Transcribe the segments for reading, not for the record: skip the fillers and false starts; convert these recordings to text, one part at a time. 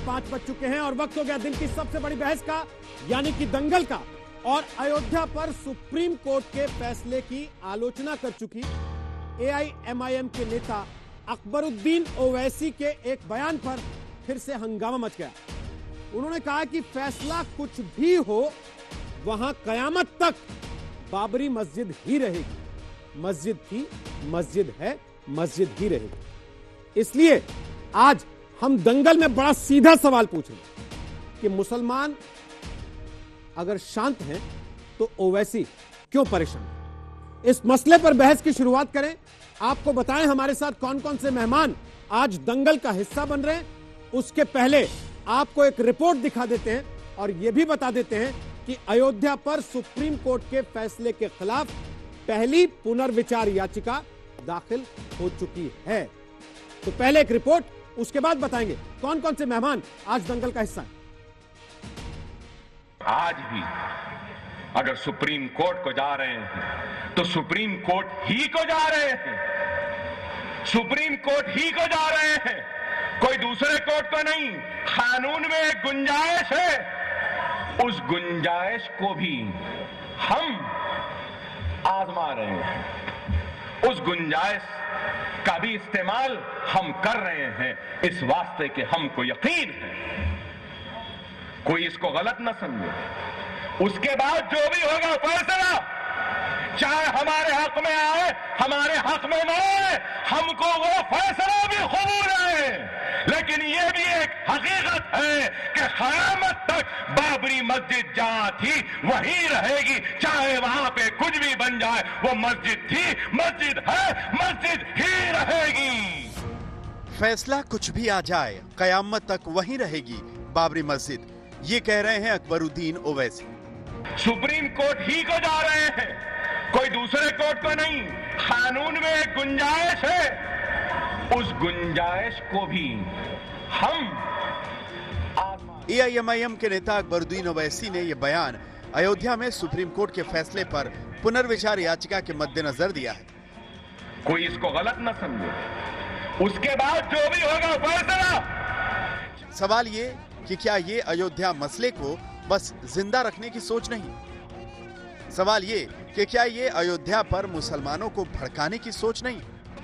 5 बज चुके हैं और वक्त हो गया दिन की सबसे बड़ी बहस का, यानी कि दंगल का। और अयोध्या पर सुप्रीम कोर्ट के फैसले की आलोचना कर चुकी एआईएमआईएम के नेता अकबरुद्दीन ओवैसी के एक बयान पर फिर से हंगामा मच गया। उन्होंने कहा कि फैसला कुछ भी हो, वहां कयामत तक बाबरी मस्जिद ही रहेगी। मस्जिद थी, मस्जिद है, मस्जिद ही रहेगी। इसलिए आज हम दंगल में बड़ा सीधा सवाल पूछेंगे कि मुसलमान अगर शांत हैं तो ओवैसी क्यों परेशान है। इस मसले पर बहस की शुरुआत करें। आपको बताएं हमारे साथ कौन कौन से मेहमान आज दंगल का हिस्सा बन रहे हैं। उसके पहले आपको एक रिपोर्ट दिखा देते हैं और यह भी बता देते हैं कि अयोध्या पर सुप्रीम कोर्ट के फैसले के खिलाफ पहली पुनर्विचार याचिका दाखिल हो चुकी है। तो पहले एक रिपोर्ट, उसके बाद बताएंगे कौन कौन से मेहमान आज दंगल का हिस्सा हैं। आज भी अगर सुप्रीम कोर्ट को जा रहे हैं तो सुप्रीम कोर्ट ही को जा रहे हैं, सुप्रीम कोर्ट ही को जा रहे हैं, कोई दूसरे कोर्ट को नहीं। कानून में एक गुंजाइश है, उस गुंजाइश को भी हम आजमा रहे हैं, उस गुंजाइश का भी इस्तेमाल हम कर रहे हैं, इस वास्ते के हमको यकीन है। कोई इसको गलत न समझे। उसके बाद जो भी होगा फैसला, चाहे हमारे हक में आए, हमारे हक में न आए, हमको वो फैसला भी कबूल है। लेकिन ये भी एक हकीकत है कि क़यामत तक बाबरी मस्जिद जहां थी वहीं रहेगी, चाहे वहां पे कुछ भी बन जाए। वो मस्जिद थी, मस्जिद है, मस्जिद ही रहेगी। फैसला कुछ भी आ जाए, क़यामत तक वहीं रहेगी बाबरी मस्जिद, ये कह रहे हैं अकबरुद्दीन ओवैसी। सुप्रीम कोर्ट ही को जा रहे हैं, कोई दूसरे कोर्ट को नहीं। कानून में एक गुंजाइश है, उस गुंजाइश को भी हम एआईएमआईएम के नेता अकबरुद्दीन ओवैसी ने यह बयान अयोध्या में सुप्रीम कोर्ट के फैसले पर पुनर्विचार याचिका के मद्देनजर दिया है। कोई इसको गलत न समझे। उसके बाद जो भी होगा फैसला। सवाल ये कि क्या ये अयोध्या मसले को बस जिंदा रखने की सोच नहीं, सवाल ये कि क्या ये अयोध्या पर मुसलमानों को भड़काने की सोच नहीं।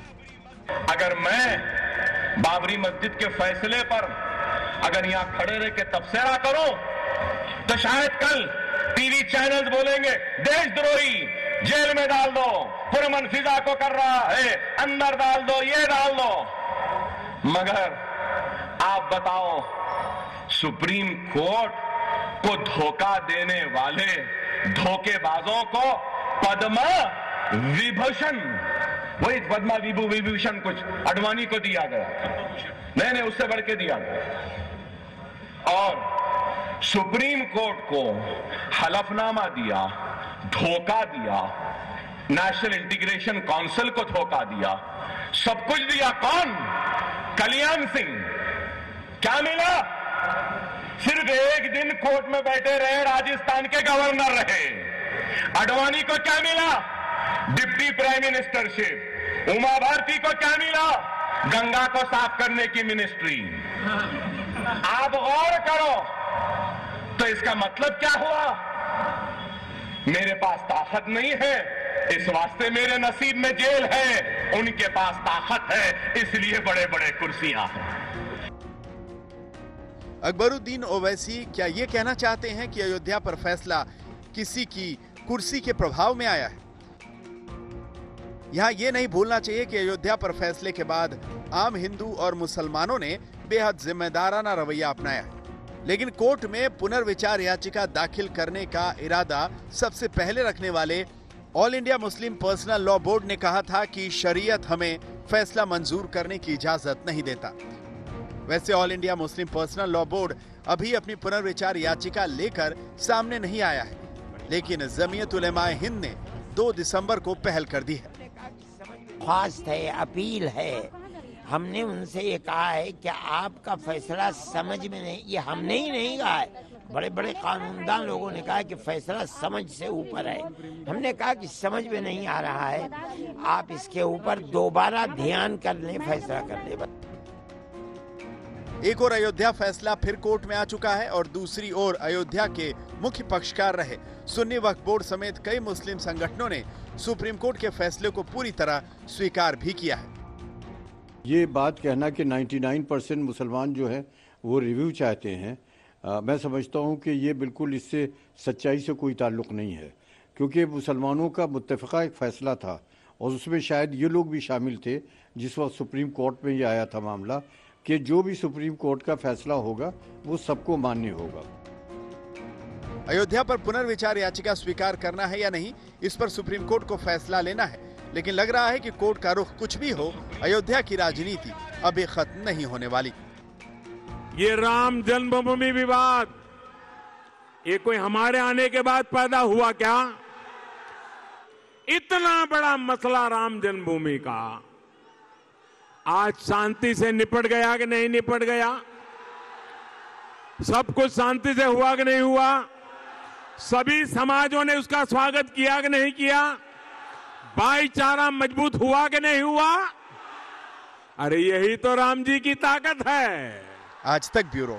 अगर मैं बाबरी मस्जिद के फैसले पर अगर यहां खड़े रह के तबसरा करूं तो शायद कल टीवी चैनल्स बोलेंगे देशद्रोही, जेल में डाल दो, पुरमन फिजा को कर रहा है, अंदर डाल दो, ये डाल दो। मगर आप बताओ, सुप्रीम कोर्ट को धोखा देने वाले धोखेबाजों को पद्मा विभूषण, वही पद्मा विभूषण कुछ अडवाणी को दिया गया, नहीं उससे बढ़ के दिया गया। और सुप्रीम कोर्ट को हलफनामा दिया, धोखा दिया, नेशनल इंटीग्रेशन काउंसिल को धोखा दिया, सब कुछ दिया। कौन? कल्याण सिंह। क्या मिला? सिर्फ एक दिन कोर्ट में बैठे रहे, राजस्थान के गवर्नर रहे। अडवाणी को क्या मिला? Deputy prime ministership. Uma Bharti को क्या मिला? गंगा को साफ करने की मिनिस्ट्री। आप गौर करो तो इसका मतलब क्या हुआ? मेरे पास ताकत नहीं है, इस वास्ते मेरे नसीब में जेल है, उनके पास ताकत है, इसलिए बड़े बड़े कुर्सियां हैं। अकबरुद्दीन ओवैसी क्या ये कहना चाहते हैं कि अयोध्या पर फैसला किसी की कुर्सी के प्रभाव में आया है? यहां ये नहीं भूलना चाहिए कि अयोध्या पर फैसले के बाद आम हिंदू और मुसलमानों ने बेहद जिम्मेदाराना रवैया अपनाया है। लेकिन कोर्ट में पुनर्विचार याचिका दाखिल करने का इरादा सबसे पहले रखने वाले All India Muslim Personal Law Board ने कहा था कि शरीयत हमें फैसला मंजूर करने की इजाजत नहीं देता। वैसे All India Muslim Personal Law Board अभी अपनी पुनर्विचार याचिका लेकर सामने नहीं आया है, लेकिन जमीयत उलेमाए हिंद ने 2 दिसंबर को पहल कर दी है। ख्वास्त है, अपील है, हमने उनसे ये कहा है कि आपका फैसला समझ में नहीं, ये हमने ही नहीं कहा है, बड़े बड़े कानूनदान लोगों ने कहा कि फैसला समझ से ऊपर है। हमने कहा कि समझ में नहीं आ रहा है, आप इसके ऊपर दोबारा ध्यान कर लें, फैसला कर लें। एक और अयोध्या फैसला फिर कोर्ट में आ चुका है और दूसरी ओर अयोध्या के मुख्य पक्षकार रहे सुन्नी वक्फ बोर्ड समेत कई मुस्लिम संगठनों ने सुप्रीम कोर्ट के फैसले को पूरी तरह स्वीकार भी किया है। ये बात कहना कि 99% मुसलमान जो है वो रिव्यू चाहते हैं, मैं समझता हूँ कि ये बिल्कुल इससे सच्चाई से कोई ताल्लुक नहीं है, क्योंकि मुसलमानों का मुत्तफ़क़ा एक फ़ैसला था और उसमें शायद ये लोग भी शामिल थे जिस वक्त सुप्रीम कोर्ट में ये आया था मामला कि जो भी सुप्रीम कोर्ट का फैसला होगा वो सबको मान्य होगा। अयोध्या पर पुनर्विचार याचिका स्वीकार करना है या नहीं, इस पर सुप्रीम कोर्ट को फैसला लेना है, लेकिन लग रहा है कि कोर्ट का रुख कुछ भी हो, अयोध्या की राजनीति अभी खत्म नहीं होने वाली। ये राम जन्मभूमि विवाद ये कोई हमारे आने के बाद पैदा हुआ क्या? इतना बड़ा मसला राम जन्मभूमि का आज शांति से निपट गया कि नहीं निपट गया? सब कुछ शांति से हुआ कि नहीं हुआ? सभी समाजों ने उसका स्वागत किया कि नहीं किया? भाईचारा मजबूत हुआ कि नहीं हुआ? अरे यही तो राम जी की ताकत है। आज तक ब्यूरो।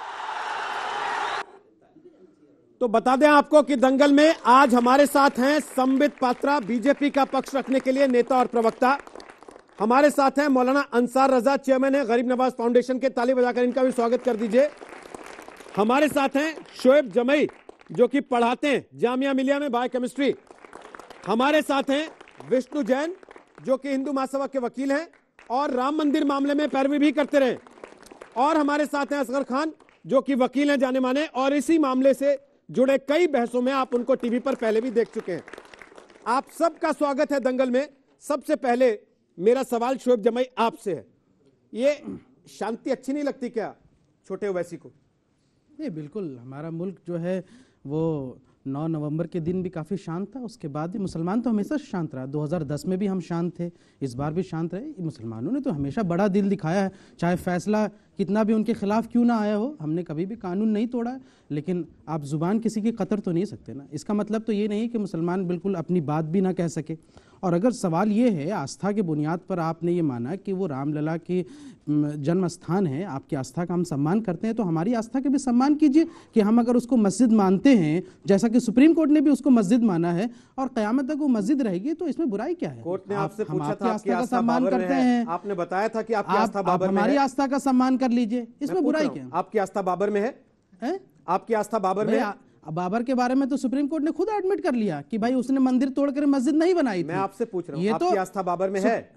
तो बता दें आपको कि दंगल में आज हमारे साथ हैं संबित पात्रा, बीजेपी का पक्ष रखने के लिए नेता और प्रवक्ता। हमारे साथ हैं मौलाना अंसार रजा, चेयरमैन है गरीब नवाज फाउंडेशन के, ताली बजाकर इनका भी स्वागत कर दीजिए। हमारे साथ हैं शोएब जमई जो कि पढ़ाते हैं जामिया मिलिया में बायोकेमिस्ट्री। हमारे साथ हैं विष्णु जैन जो कि हिंदू महासभा के वकील हैं और राम मंदिर मामले में पैरवी भी करते रहे। और हमारे साथ हैं असगर खान जो कि वकील हैं जाने माने और इसी मामले से जुड़े कई बहसों में आप उनको टीवी पर पहले भी देख चुके हैं। आप सबका स्वागत है दंगल में। सबसे पहले मेरा सवाल शोएब जमई आपसे है, ये शांति अच्छी नहीं लगती क्या छोटे ओवैसी को? नहीं, बिल्कुल। हमारा मुल्क जो है वो 9 नवंबर के दिन भी काफ़ी शांत था, उसके बाद भी मुसलमान तो हमेशा शांत रहा। 2010 में भी हम शांत थे, इस बार भी शांत रहे। मुसलमानों ने तो हमेशा बड़ा दिल दिखाया है, चाहे फैसला कितना भी उनके खिलाफ क्यों ना आया हो। हमने कभी भी कानून नहीं तोड़ा, लेकिन आप जुबान किसी की कतर तो नहीं सकते ना। इसका मतलब तो ये नहीं कि मुसलमान बिल्कुल अपनी बात भी ना कह सके। और अगर सवाल ये है आस्था के बुनियाद पर आपने ये माना कि वो रामलला की जन्म स्थान है, आपकी आस्था का हम सम्मान करते हैं, तो हमारी आस्था के भी सम्मान कीजिए कि हम अगर उसको मस्जिद मानते हैं, जैसा कि सुप्रीम कोर्ट ने भी उसको मस्जिद माना है और क़यामत तक वो मस्जिद रहेगी, तो इसमें बुराई क्या है? कोर्ट ने आपसे पूछा था आस्था का सम्मान करते हैं, आपने बताया था कि आपकी आस्था बाबर में है। हमारी आस्था का सम्मान कर लीजिए, इसमें बुराई क्या? आपकी आस्था बाबर में है? आपकी आस्था बाबर में है? बाबर के बारे में तो सुप्रीम कोर्ट ने खुद एडमिट कर लिया कि भाई उसने मंदिर तोड़कर मस्जिद नहीं बनाई थी। मैं आपसे पूछ रहा हूं, आपकी आस्था बाबर में है?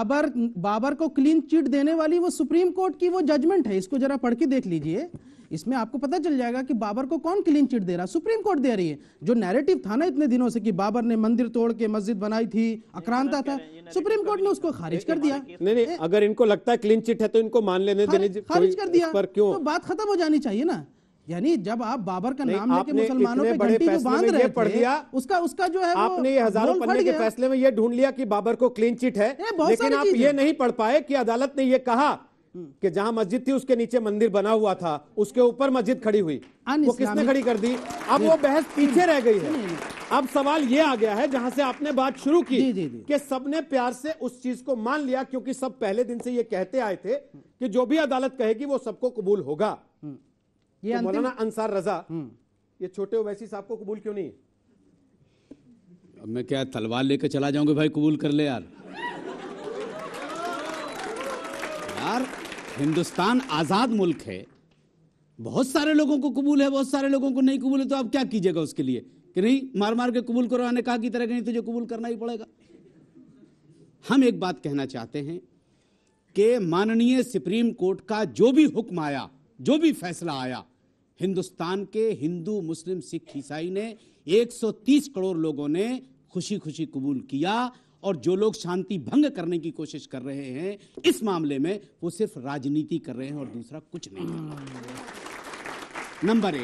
बाबर को क्लीन चिट देने वाली वो सुप्रीम कोर्ट की वो जजमेंट है, इसको जरा पढ़ के देख लीजिए। इसमें आपको पता चल जाएगा कि बाबर को कौन क्लीन चिट दे रहा, सुप्रीम कोर्ट दे रही है। जो नैरेटिव था ना इतने दिनों से कि बाबर ने मंदिर तोड़ के मस्जिद बनाई थी, आक्रांता था, सुप्रीम कोर्ट ने उसको खारिज कर दिया। नहीं, अगर इनको लगता है क्लीन चिट है तो इनको मान लेने देने, खारिज कर दिया। पर क्यों? तो बात खत्म हो जानी चाहिए ना। यानी जब आप बाबर का नाम लेके मुसलमानों पे घंटी जो बांध रहे थे, उसका जो है आपने ये हजारों पन्ने के फैसले में ये ढूंढ लिया कि बाबर को क्लीन चिट है, लेकिन आप ये नहीं पढ़ पाए कि अदालत ने ये कहा कि जहां मस्जिद थी उसके नीचे मंदिर बना हुआ था, उसके ऊपर मस्जिद खड़ी हुई, वो किसने खड़ी कर दी? अब वो बहस पीछे रह गई है। अब सवाल ये आ गया है जहां से आपने बात शुरू की कि सबने प्यार से उस चीज को मान लिया, क्योंकि सब पहले दिन से ये कहते आए थे कि जो भी अदालत कहेगी वो सबको कबूल होगा। ये तो मौलाना अंसार रजा, ये छोटे ओवैसी साहब को कबूल क्यों नहीं? अब मैं क्या तलवार लेकर चला जाऊंगा भाई कबूल कर ले यार। यार हिंदुस्तान आजाद मुल्क है, बहुत सारे लोगों को कबूल है, बहुत सारे लोगों को नहीं कबूल है, तो आप क्या कीजिएगा उसके लिए कि नहीं मार मार के कबूल करो, आने कहा की तरह नहीं तुझे कबूल करना ही पड़ेगा। हम एक बात कहना चाहते हैं कि माननीय सुप्रीम कोर्ट का जो भी हुक्म आया, जो भी फैसला आया, हिंदुस्तान के हिंदू मुस्लिम सिख ईसाई ने 130 करोड़ लोगों ने खुशी खुशी कबूल किया। और जो लोग शांति भंग करने की कोशिश कर रहे हैं इस मामले में, वो सिर्फ राजनीति कर रहे हैं और दूसरा कुछ नहीं कर रहे। नंबर 1,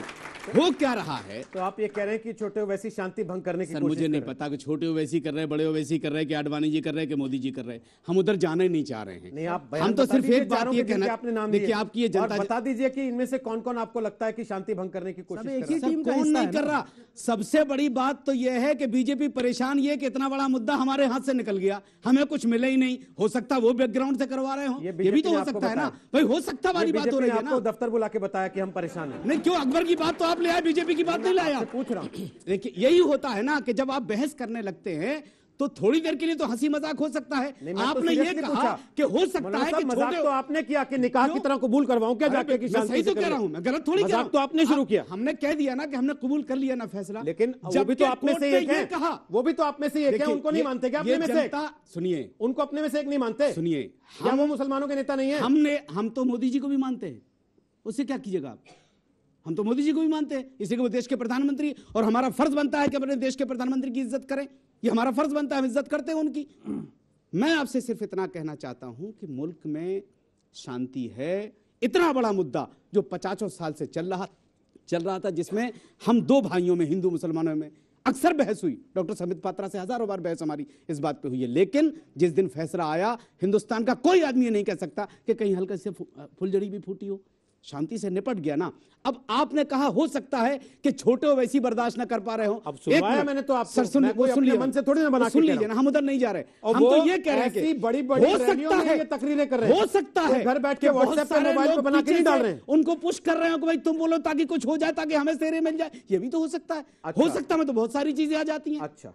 हो क्या रहा है? तो आप ये कह रहे हैं कि छोटे ओवैसी शांति भंग करने की सर कोशिश मुझे नहीं कर रहे पता कि छोटे ओवैसी कर रहे हैं, बड़े ओवैसी कर रहे हैं, कि आडवाणी जी कर रहे हैं, कि मोदी जी कर रहे हैं। हम उधर जाना नहीं चाह रहे हैं। नहीं, आप बयान हम तो बता सिर्फ दीजिए एक बात चारों ये के जिनके कहना, आपने नाम देखिए लिए। आपकी ये और जनता, बता दीजिए कि इनमें से कौन कौन आपको लगता है कि शांति भंग करने की कोशिश कर रहा है? सर, कौन नहीं कर रहा? सबसे बड़ी बात तो यह है कि बीजेपी परेशान ये कि इतना बड़ा मुद्दा हमारे हाथ से निकल गया, हमें कुछ मिले ही नहीं। हो सकता है वो बैकग्राउंड से करवा रहे हो, ये भी तो हो सकता है ना भाई, हो सकता वाली बात हो रही है ना। दफ्तर बुला के बताया कि हम परेशान हैं। नहीं, क्यों अकबर की बात तो आप ले आए, बीजेपी की बात नहीं लाया। पूछ रहा हूं। देखिए यही होता है ना कि जब आप बहस करने लगते हैं तो थोड़ी देर के लिए तो हंसी मजाक हो सकता है। आपने ये कहा कि हो सकता है कि मजाक तो आपने किया कि निकाह की तरह कबूल करवाऊं क्या जाके कि शांति सही तो कह रहा हूं मैं, गलत थोड़ी कह रहा हूं। तो आपने शुरू किया, हमने कह दिया ना कि हमने कबूल कर लिया ना फैसला, लेकिन वो भी तो आप में से एक है। कहा वो भी तो आप में से एक है, उनको नहीं मानते क्या अपने में से? सुनिए, उनको अपने में से एक नहीं मानते? सुनिए, क्या वो मुसलमानों के नेता नहीं है? हम तो मोदी जी को भी मानते हैं, उससे क्या कीजिएगा आप? हम तो मोदी जी को भी मानते हैं, इसी को वो देश के प्रधानमंत्री, और हमारा फर्ज बनता है कि अपने देश के प्रधानमंत्री की इज्जत करें। ये हमारा फर्ज बनता है, हम इज्जत करते हैं उनकी। मैं आपसे सिर्फ इतना कहना चाहता हूं कि मुल्क में शांति है। इतना बड़ा मुद्दा जो 50 साल से चल रहा था, जिसमें हम दो भाइयों में, हिंदू मुसलमानों में अक्सर बहस हुई। डॉक्टर संबित पात्रा से हजारों बार बहस हमारी इस बात पे हुई है, लेकिन जिस दिन फैसला आया, हिंदुस्तान का कोई आदमी ये नहीं कह सकता कि कहीं हल्के से फुलझड़ी भी फूटी हो। शांति से निपट गया ना। अब आपने कहा हो सकता है कि छोटे वैसी बर्दाश्त न कर पा रहे हो। अब सुनवाया मैंने तो आपको, सर सुन लीजिए, मन से थोड़ी ना बना के सुन लीजिए ना, हम उधर नहीं जा रहे। हम तो ये कह रहे हैं कि बड़ी-बड़ी हो सकता है, ये तकरीरें कर रहे हैं, हो सकता है घर बैठ के व्हाट्सएप पे मोबाइल पे बना के नहीं डाल रहे हैं, उनको पुश कर रहे हो कि भाई तुम बोलो ताकि कुछ हो जाए, ताकि हमें सेरे मिल जाए। ये भी तो हो सकता है। हो सकता है तो बहुत सारी चीजें आ जाती हैं। अच्छा,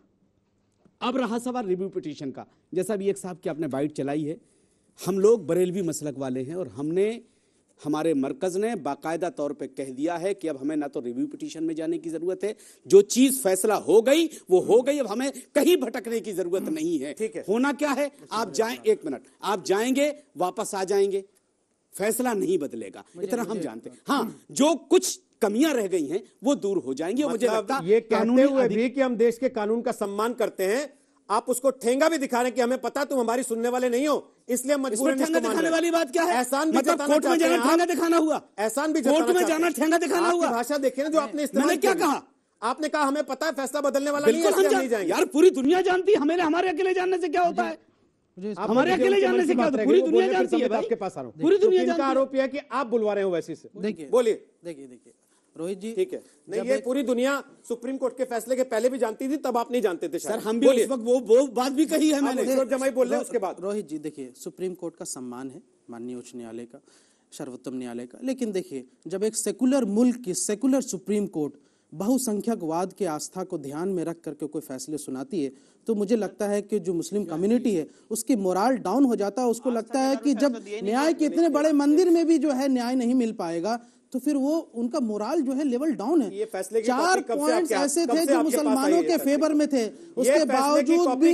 अब रहा सवाल रिव्यू पिटीशन का। जैसा भी एक साहब की आपने बाइट चलाई है, हम लोग बरेलवी मसलक वाले हैं, और हमारे मरकज ने बाकायदा तौर पे कह दिया है कि अब हमें ना तो रिव्यू पिटीशन में जाने की जरूरत है, जो चीज फैसला हो गई वो हो गई, अब हमें कहीं भटकने की जरूरत नहीं है। ठीक है, होना क्या है, आप जाएं, एक मिनट, आप जाएंगे वापस आ जाएंगे, फैसला नहीं बदलेगा, इतना हम जानते हैं। हाँ, जो कुछ कमियां रह गई हैं वो दूर हो जाएंगी। मुझे लगता है ये कहते हुए भी कि हम देश के कानून का सम्मान करते हैं, आप उसको ठेंगा भी दिखा रहे हैं कि हमें पता तुम हमारी सुनने वाले नहीं हो, इसलिए हम मजबूर हैं। ठेंगा दिखाने वाली बात क्या है? एहसान भी मतलब कोर्ट में जाना ठेंगा दिखाना हुआ? एहसान भी कोर्ट में जाना ठेंगा दिखाना हुआ? भाषा देखिए ना जो आपने इस्तेमाल, मैंने क्या कहा? आपने कहा हमें पता है फैसला बदलने वाला नहीं है, इसलिए हम नहीं जाएंगे। यार पूरी दुनिया जानती है, हमारे अकेले जानने से क्या होता है? हमारे अकेले जानने से क्या होता है? पूरी दुनिया जानती है। आपके पास आ रहा हूं, पूरी दुनिया जानती है। आरोप है कि आप बुलवा रहे हो वैसे से। देखिए बोलिए। देखिए रोहित जी, ठीक है, नहीं ये पूरी दुनिया सुप्रीम कोर्ट के फैसले के पहले भी जानती थी, तब आप नहीं जानते थे सर। हम भी उस वक्त वो बात भी कही है मैंने, जमाई बोल रहे हैं उसके बाद। रोहित जी देखिए, सुप्रीम कोर्ट का सम्मान है, माननीय उच्च न्यायालय का, सर्वोत्तम न्यायालय का, लेकिन देखिए जब एक सेकुलर मुल्क की सेकुलर सुप्रीम कोर्ट बहुसंख्यकवाद के आस्था को ध्यान में रख करके कोई फैसले सुनाती है, तो मुझे लगता है कि जो मुस्लिम कम्युनिटी है उसकी मोराल डाउन हो जाता है। उसको लगता है कि जब न्याय के इतने बड़े मंदिर में भी जो है न्याय नहीं मिल पाएगा, तो फिर वो उनका मोराल जो है लेवल डाउन है। 4 पॉइंट्स ऐसे थे जो मुसलमानों के फेवर में थे, उसके बावजूद भी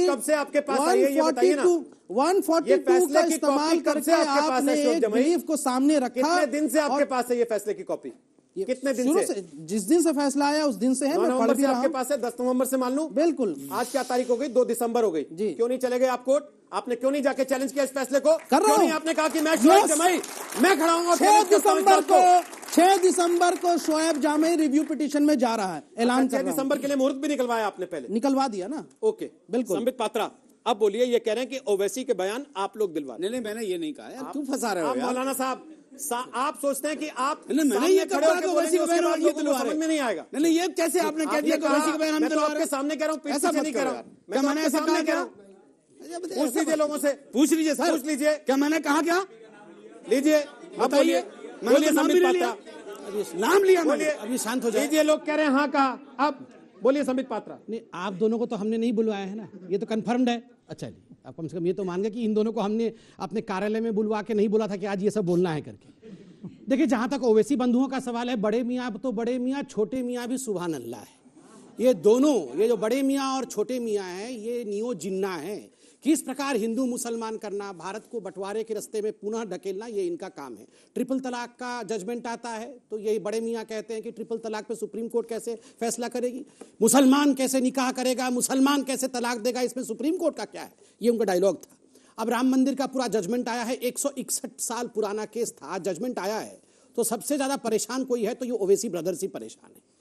142 का इस्तेमाल करके आपने एक बिलीफ को सामने रखा। कितने दिन से आपके पास है ये फैसले की कॉपी? कितने दिन से? जिस दिन से फैसला आया उस दिन से है। 9 नवंबर से आपके पास है, 10 नवंबर से मान लूं। बिल्कुल। आज क्या तारीख हो गई? 2 दिसंबर हो गई जी। क्यों नहीं चले गए आप कोर्ट? आपने क्यों नहीं जाके चैलेंज किया इस फैसले को? कर रहा हूं। आपने कहा कि मैं शोएब जामई मैं खड़ा हूं। 6 दिसंबर को शोएब जामई रिव्यू पिटीशन में जा रहा है, ऐलान कर 6 दिसंबर के लिए मुहूर्त भी निकलवाया आपने? पहले निकलवा दिया ना। ओके, बिल्कुल। संबित पात्रा, अब बोलिए, ये कह रहे हैं कि ओवैसी के बयान आप लोग दिलवा। नहीं, मैंने ये नहीं कहा यार, क्यों फंसा रहे हो यार? मौलाना साहब, आप सोचते हैं कि आप मैंने ये कहा कि ओवैसी का बयान ये दिलवा रहे हैं, समझ में नहीं आएगा। नहीं, ये कैसे आपने कह दिया कि ओवैसी का बयान हम दिलवा रहे हैं? आपके सामने कह रहा हूं, पीछे नहीं कह रहा हूं। क्या मैंने ऐसा कहा? क्या पूछ लीजिए लोगों से, पूछ लीजिए सर, पूछ लीजिए। क्या मैंने कहा? क्या लीजिए, बताइए। बोलिए संबित पात्रा, नाम लिया मैंने, अभी शांत हो जाइए। लोग कह रहे हैं हाँ कहा, अब बोलिए संबित पात्रा। नहीं, आप दोनों को तो हमने नहीं बुलवाया है ना, ये तो कंफर्म्ड है। अच्छा जी, आप कम से कम ये तो मान गए कि इन दोनों को हमने अपने कार्यालय में बुलवा के नहीं बोला था कि आज ये सब बोलना है करके। देखिए, जहां तक ओवैसी बंधुओं का सवाल है, बड़े मियाँ तो बड़े मियाँ, छोटे मियाँ भी सुभान अल्लाह है। ये दोनों, ये जो बड़े मियाँ और छोटे मियाँ हैं, ये नियो जिन्ना है। किस प्रकार हिंदू मुसलमान करना, भारत को बंटवारे के रास्ते में पुनः ढकेलना, ये इनका काम है। ट्रिपल तलाक का जजमेंट आता है तो ये बड़े मियाँ कहते हैं कि ट्रिपल तलाक पे सुप्रीम कोर्ट कैसे फैसला करेगी, मुसलमान कैसे निकाह करेगा, मुसलमान कैसे तलाक देगा, इसमें सुप्रीम कोर्ट का क्या है, ये उनका डायलॉग था। अब राम मंदिर का पूरा जजमेंट आया है, 161 साल पुराना केस था, जजमेंट आया है, तो सबसे ज्यादा परेशान कोई है तो ये ओवैसी ब्रदर्स ही परेशान है।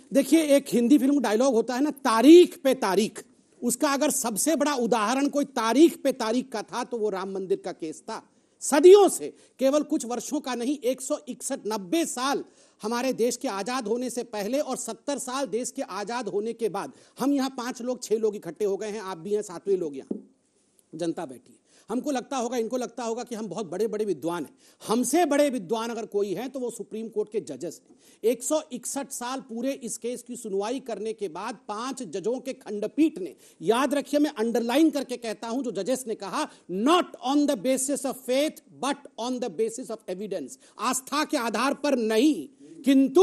देखिए, एक हिंदी फिल्म डायलॉग होता है ना, तारीख पे तारीख। उसका अगर सबसे बड़ा उदाहरण कोई तारीख पे तारीख का था तो वो राम मंदिर का केस था। सदियों से, केवल कुछ वर्षों का नहीं, 161 90 साल हमारे देश के आजाद होने से पहले और 70 साल देश के आजाद होने के बाद हम यहाँ 5 लोग 6 लोग इकट्ठे हो गए हैं, आप भी हैं, 7वें लोग यहाँ जनता बैठी है। हमको लगता होगा, इनको लगता होगा कि हम बहुत बड़े बड़े विद्वान हैं। हमसे बड़े विद्वान अगर कोई है तो वो सुप्रीम कोर्ट के जजेस हैं। 161 साल पूरे इस केस की सुनवाई करने के बाद 5 जजों के खंडपीठ ने, याद रखिए मैं अंडरलाइन करके कहता हूं, जो जजेस ने कहा, not on the basis of faith but on the basis of evidence, आस्था के आधार पर नहीं, किंतु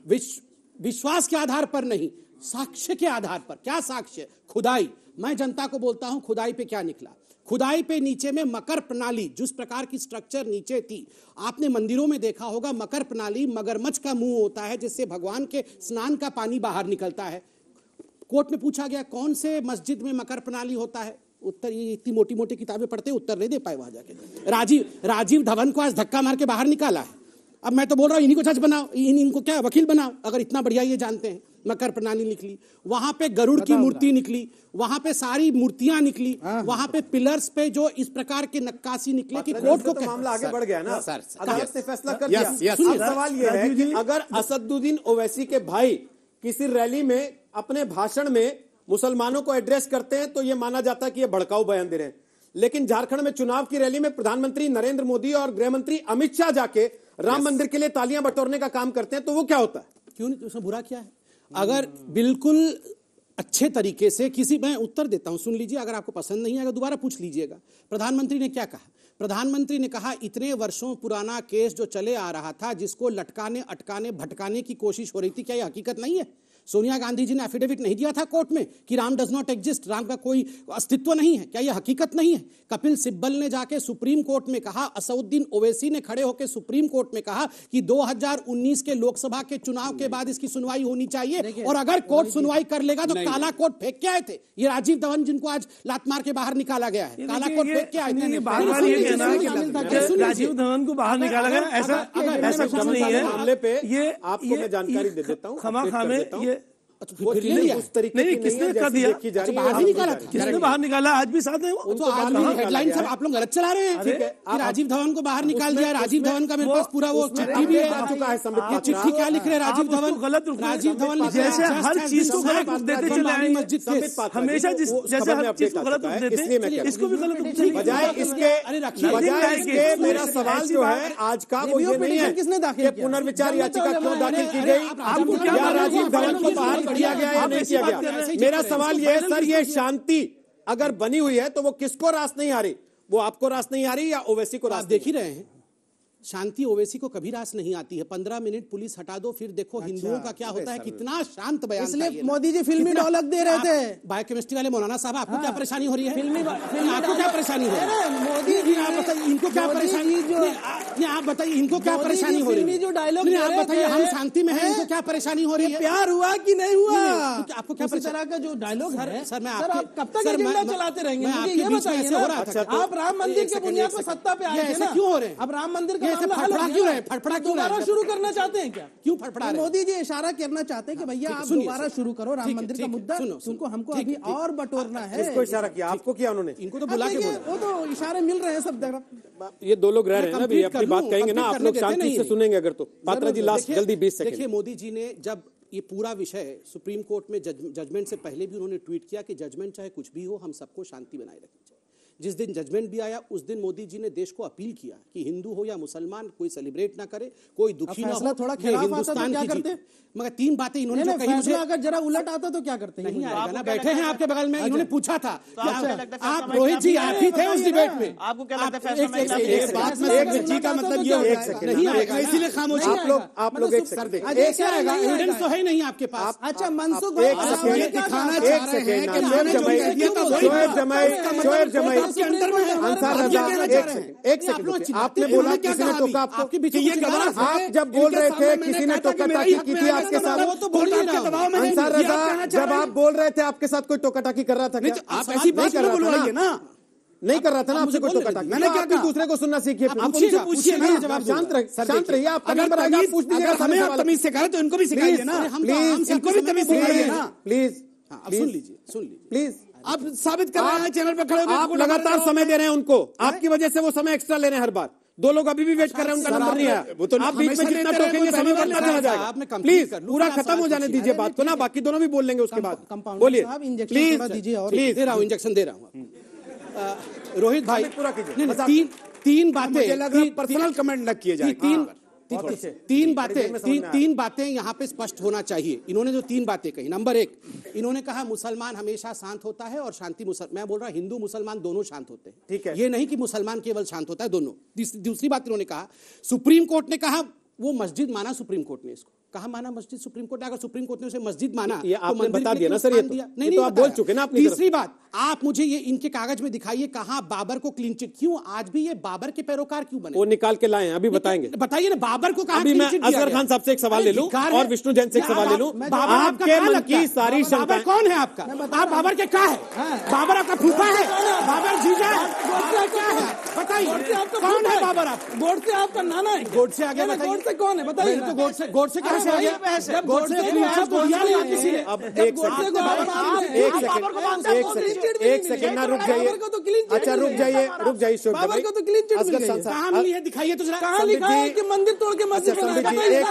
विश्वास के आधार पर नहीं, साक्ष्य के आधार पर। क्या साक्ष्य? खुदाई। मैं जनता को बोलता हूं, खुदाई पे क्या निकला? खुदाई पे नीचे में मकर प्रणाली, जिस प्रकार की स्ट्रक्चर नीचे थी, आपने मंदिरों में देखा होगा, मकर प्रणाली मगरमच्छ का मुंह होता है जिससे भगवान के स्नान का पानी बाहर निकलता है। कोर्ट में पूछा गया कौन से मस्जिद में मकर प्रणाली होता है? उत्तर, ये इतनी मोटी मोटी किताबें पढ़ते उत्तर नहीं दे पाए वहां जाके। राजीव धवन को आज धक्का मार के बाहर निकाला है। अब मैं तो बोल रहा हूं इन्हीं को जज बनाओ, इनको क्या वकील बनाओ, अगर इतना बढ़िया ये जानते हैं। मकर प्रणाली निकली, वहां पे गरुड़ की मूर्ति निकली, वहां पे सारी मूर्तियां निकली, वहां पे पिलर्स पे जो इस प्रकार के नक्काशी निकले कि कोर्ट को मामला आगे बढ़ गया ना, अदालत ने फैसला कर दिया। दिया। सवाल यह है कि अगर असदुद्दीन ओवैसी के भाई किसी रैली में अपने भाषण में मुसलमानों को एड्रेस करते हैं तो यह माना जाता है कि ये भड़काऊ बयान दे रहे हैं, लेकिन झारखंड में चुनाव की रैली में प्रधानमंत्री नरेंद्र मोदी और गृह मंत्री अमित शाह जाके राम मंदिर के लिए तालियां बटोरने का काम करते हैं, तो वो क्या होता है? क्यों नहीं, उसमें बुरा क्या है? अगर बिल्कुल अच्छे तरीके से किसी, मैं उत्तर देता हूं, सुन लीजिए, अगर आपको पसंद नहीं आएगा दोबारा पूछ लीजिएगा। प्रधानमंत्री ने क्या कहा? प्रधानमंत्री ने कहा, इतने वर्षों पुराना केस जो चले आ रहा था, जिसको लटकाने अटकाने भटकाने की कोशिश हो रही थी, क्या यह हकीकत नहीं है? सोनिया गांधी जी ने एफिडेविट नहीं दिया था कोर्ट में कि Ram does not exist, Ram का कोई अस्तित्व नहीं है? क्या यह हकीकत नहीं है? कपिल सिब्बल ने जाके सुप्रीम कोर्ट में कहा, असदुद्दीन ओवैसी ने खड़े होकर सुप्रीम कोर्ट में कहा कि 2019 के लोकसभा के चुनाव के बाद इसकी सुनवाई होनी चाहिए, और अगर कोर्ट सुनवाई कर लेगा तो काला कोट फेंक के आए थे ये राजीव धवन, जिनको आज लात मार के बाहर निकाला गया है, काला कोट फेंक के आए थे। राजीव धवन को बाहर निकाला गया, ऐसा कुछ नहीं है। मामले पे ये आपको मैं जानकारी दे देता हूँ, उस तरीके नहीं, किसने कर दिया? बाहर नहीं निकाला, किसने बाहर निकाला? आज भी साथ है वो। तो आज हेडलाइन सब आप लोग गलत चला रहे हैं कि राजीव धवन को बाहर निकाल दिया। राजीव धवन का मेरे पास पूरा वो चिट्ठी भी है, चिट्ठी क्या लिख रहे हैं राजीव धवन? गलत राजीव धवन जैसे हर चीज को गलत देते चले आएंगे, हमेशा जैसे हर चीज को गलत देते हैं, इसको भी गलत बजाय इसके मेरा सवाल जो है आज का वो ये नहीं है किसने दाखिल किया, पुनर्विचार याचिका क्यों दाखिल की गई, क्या राजीव धवन को बाहर किया गया या नहीं किया गया? मेरा सवाल ये है सर, ये शांति अगर बनी हुई है तो वो किसको रास नहीं आ रही? वो आपको रास नहीं आ रही या ओवैसी को रास? देख ही रहे हैं, शांति ओवैसी को कभी रास नहीं आती है। 15 मिनट पुलिस हटा दो, फिर देखो हिंदुओं का क्या होता है, कितना शांत बयान। इसलिए मोदी जी फिल्मी डायलॉग दे रहे थे। बायोकेमिस्ट्री वाले मौलाना साहब, आपको क्या परेशानी हो रही है? आपको क्या परेशानी हो रही है? मोदी जी आप बताइए, इनको क्या परेशानी? आप बताइए, इनको क्या परेशानी हो रही है? जो डायलॉग आप बताइए, हम शांति में हैं, इनको क्या परेशानी हो रही है? प्यार हुआ कि नहीं हुआ? आपको क्या तरह का जो डायलॉग है सर, मैं आप कब तक एजेंडा चलाते रहेंगे? मुझे ये बताइए ना, आप राम मंदिर के बुनियाद पर सत्ता पे आए थे ना, क्यों हो रहे हैं? अब राम मंदिर का फड़फड़ा क्यों दोबारा शुरू करना चाहते हैं क्या? क्यों फड़फड़ा रहे हैं? मोदी जी इशारा करना चाहते हैं कि भैया आप दोबारा शुरू करो राम मंदिर का मुद्दा, तुमको हमको अभी और बटोरना है। किसको इशारा किया? आपको किया उन्होंने? इनको तो बुला के बोला, वो तो इशारे मिल रहे हैं सब जगह। ये दो लोग रह रहे हैं ना, अपनी बात कहेंगे ना, आप लोग शांति से सुनेंगे अगर तो। पात्रा जी लास्ट जल्दी 20 सेकंड। देखिए, मोदी जी ने जब ये पूरा विषय सुप्रीम कोर्ट में जजमेंट से पहले भी उन्होंने ट्वीट किया कि जजमेंट चाहे कुछ भी हो, हम सबको शांति बनाए रखनी चाहिए। जिस दिन जजमेंट भी आया उस दिन मोदी जी ने देश को अपील किया कि हिंदू हो या मुसलमान कोई सेलिब्रेट ना करे, कोई दुखी ना हो, थोड़ा हिंदुस्तान की जीत। मगर 3 बातें इन्होंने जो कही, मुझे अगर जरा उलट आता तो क्या करते? नहीं आएगा ना, बैठे हैं आपके बगल में, इन्होंने पूछा था आप रोहित जी आप ही थे उस डिबेट में, आपको क्या लगता है? एक जी का मतलब ये नहीं आएगा, इसीलिए खामोशी। आप लोग एक सेकंड एविडेंस तो है नहीं आपके पास। अच्छा, मनसुख दिखाना चाह रहे हैं कि आपने बोला किसी ने टोका आपको, आप जब बोल रहे थे किसी ने टोका टाकी की थी आपके साथ, अंसार रजा जब आप बोल रहे थे आपके साथ कोई टोका टाकी कर रहा था क्या? आप ऐसी बात बुलवाइए ना। नहीं कर रहा था ना आपसे कोई टोका टाकी। मैंने क्या दूसरे को सुनना सीखिए, पूछिए जवाब। शांत रहिए आप। अगर पूछ दीजिएगा हमें और तमीज से करें तो इनको भी सिखाइए ना, प्लीज इनको भी तमीज सिखाइए ना, प्लीज। सुन लीजिए प्लीज। आप साबित कर रहे हैं चैनल पे खड़े, आप लगातार समय दे रहे हैं उनको, आपकी वजह से वो समय एक्स्ट्रा ले रहे हैं हर बार। 2 लोग अभी भी वेट कर रहे हैं, उनका नंबर नहीं आया। आप बीच में जितना टोकेंगे समय बढ़ता चला जाएगा। प्लीज पूरा खत्म हो जाने दीजिए बात को ना, बाकी दोनों भी बोल लेंगे उसके बाद। बोलिए प्लीज। प्लीज दे रहा हूँ, इंजेक्शन दे रहा हूँ। रोहित भाई पूरा कीजिए। तीन बातें, पर्सनल कमेंट न किए जाए। तीन बातें यहाँ पे स्पष्ट होना चाहिए। इन्होंने जो 3 बातें कही, नंबर 1 इन्होंने कहा मुसलमान हमेशा शांत होता है और शांति मैं बोल रहा हिंदू मुसलमान दोनों शांत होते हैं, ठीक है, ये नहीं कि मुसलमान केवल शांत होता है, दोनों। दूसरी बात इन्होंने कहा सुप्रीम कोर्ट ने कहा, वो मस्जिद माना सुप्रीम कोर्ट ने, इसको कहा माना मस्जिद सुप्रीम कोर्ट ने। अगर सुप्रीम कोर्ट ने उसे मस्जिद माना ये तो आपने बता दिया ना सर, ये तो आप बोल चुके ना। तीसरी बात, आप मुझे ये इनके कागज में दिखाइए कहां बाबर को क्लीन चिट, क्यों आज भी ये बाबर के पैरोकार क्यों बने? वो निकाल के लाए हैं, अभी बताएंगे। बताइए ना बाबर को कहां क्लीन चिट दिया गया? असगर खान साहब से एक सवाल ले लूं और विष्णु जैन से एक सवाल ले लूं। आपके मन की सारी शंकाएं, कौन है आपका? आप बाबर के क्या है? बाबर आपका फूफा है? बाबर जीजा है? क्या है बताइए, कौन है बाबर? आप गोडसे आपका नाना है? गोडसे आगे बताइए, गोडसे कौन है बताइए? तो गोडसे कैसे आ गया? गोडसे अब एक सेकंड ना, रुक जाइए। अच्छा रुक जाइए शोक भाई, असगर खान साहब कहां मिली है दिखाइए तो जरा। कहां लिखा है कि मंदिर तोड़ के मस्जिद बनाया? एक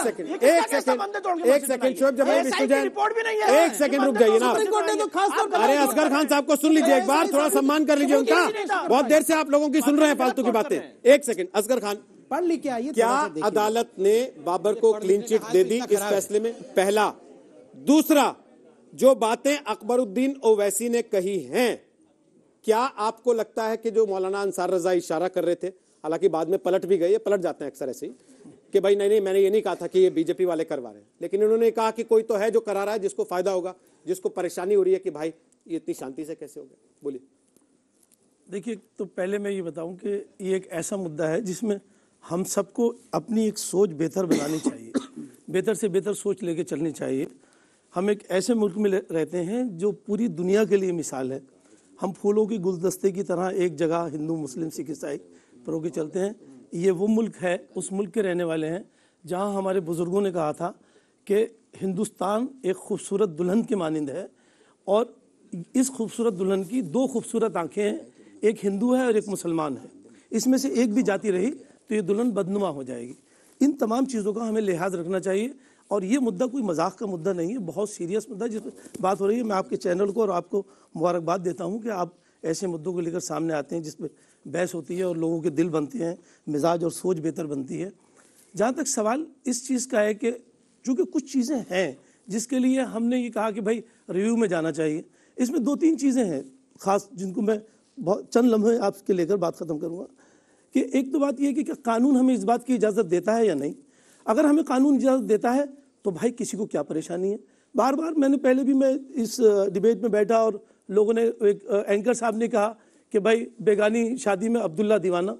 सेकंड शोक भाई, विष्णु जैन एक सेकंड रुक जाइए ना। अरे असगर खान साहब को सुन लीजिए एक बार, थोड़ा सम्मान कर लीजिए उनका। बहुत देर से आप लोगों की सुन रहे हैं फालतू की बातें। एक सेकंड असगर खान, पढ़ लिख के आइए। क्या अदालत ने बाबर को क्लीन चिट दे दी इस फैसले में? पहला। दूसरा, जो बातें अकबरुद्दीन ओवैसी ने कही हैं, क्या आपको लगता है कि जो मौलाना अंसार रजा इशारा कर रहे थे, हालांकि बाद में पलट भी गए, पलट जाते हैं अक्सर ऐसे ही, कि भाई नहीं मैंने ये नहीं कहा था कि ये बीजेपी वाले करवा रहे हैं, लेकिन इन्होंने कहा कि कोई तो है जो करा रहा है जिसको फायदा होगा, जिसको परेशानी हो रही है कि भाई ये इतनी शांति से कैसे हो गया? बोलिए। देखिए, तो पहले मैं ये बताऊं कि ये एक ऐसा मुद्दा है जिसमें हम सबको अपनी एक सोच बेहतर बनानी चाहिए, बेहतर से बेहतर सोच लेके चलनी चाहिए। हम एक ऐसे मुल्क में रहते हैं जो पूरी दुनिया के लिए मिसाल है। हम फूलों की गुलदस्ते की तरह एक जगह हिंदू मुस्लिम सिख ईसाई परों के चलते हैं। ये वो मुल्क है, उस मुल्क के रहने वाले हैं जहाँ हमारे बुजुर्गों ने कहा था कि हिंदुस्तान एक खूबसूरत दुल्हन के मानिंद है और इस खूबसूरत दुल्हन की 2 खूबसूरत आंखें हैं, एक हिंदू है और एक मुसलमान है। इसमें से एक भी जाति रही तो ये दुल्हन बदनुमा हो जाएगी। इन तमाम चीज़ों का हमें लिहाज रखना चाहिए और ये मुद्दा कोई मजाक का मुद्दा नहीं है, बहुत सीरियस मुद्दा जिस पर बात हो रही है। मैं आपके चैनल को और आपको मुबारकबाद देता हूँ कि आप ऐसे मुद्दों को लेकर सामने आते हैं जिस पर बहस होती है और लोगों के दिल बनते हैं, मिजाज और सोच बेहतर बनती है। जहाँ तक सवाल इस चीज़ का है कि चूँकि कुछ चीज़ें हैं जिसके लिए हमने ये कहा कि भाई रिव्यू में जाना चाहिए, इसमें 2-3 चीज़ें हैं ख़ास जिनको मैं बहुत चंद लम्हे आपके लेकर बात ख़त्म करूँगा। कि एक तो बात यह है कि कानून हमें इस बात की इजाज़त देता है या नहीं। अगर हमें कानून इजाज़त देता है तो भाई किसी को क्या परेशानी है। बार बार मैंने पहले भी मैं इस डिबेट में बैठा और लोगों ने, एक एंकर साहब ने कहा कि भाई बेगानी शादी में अब्दुल्ला दीवाना,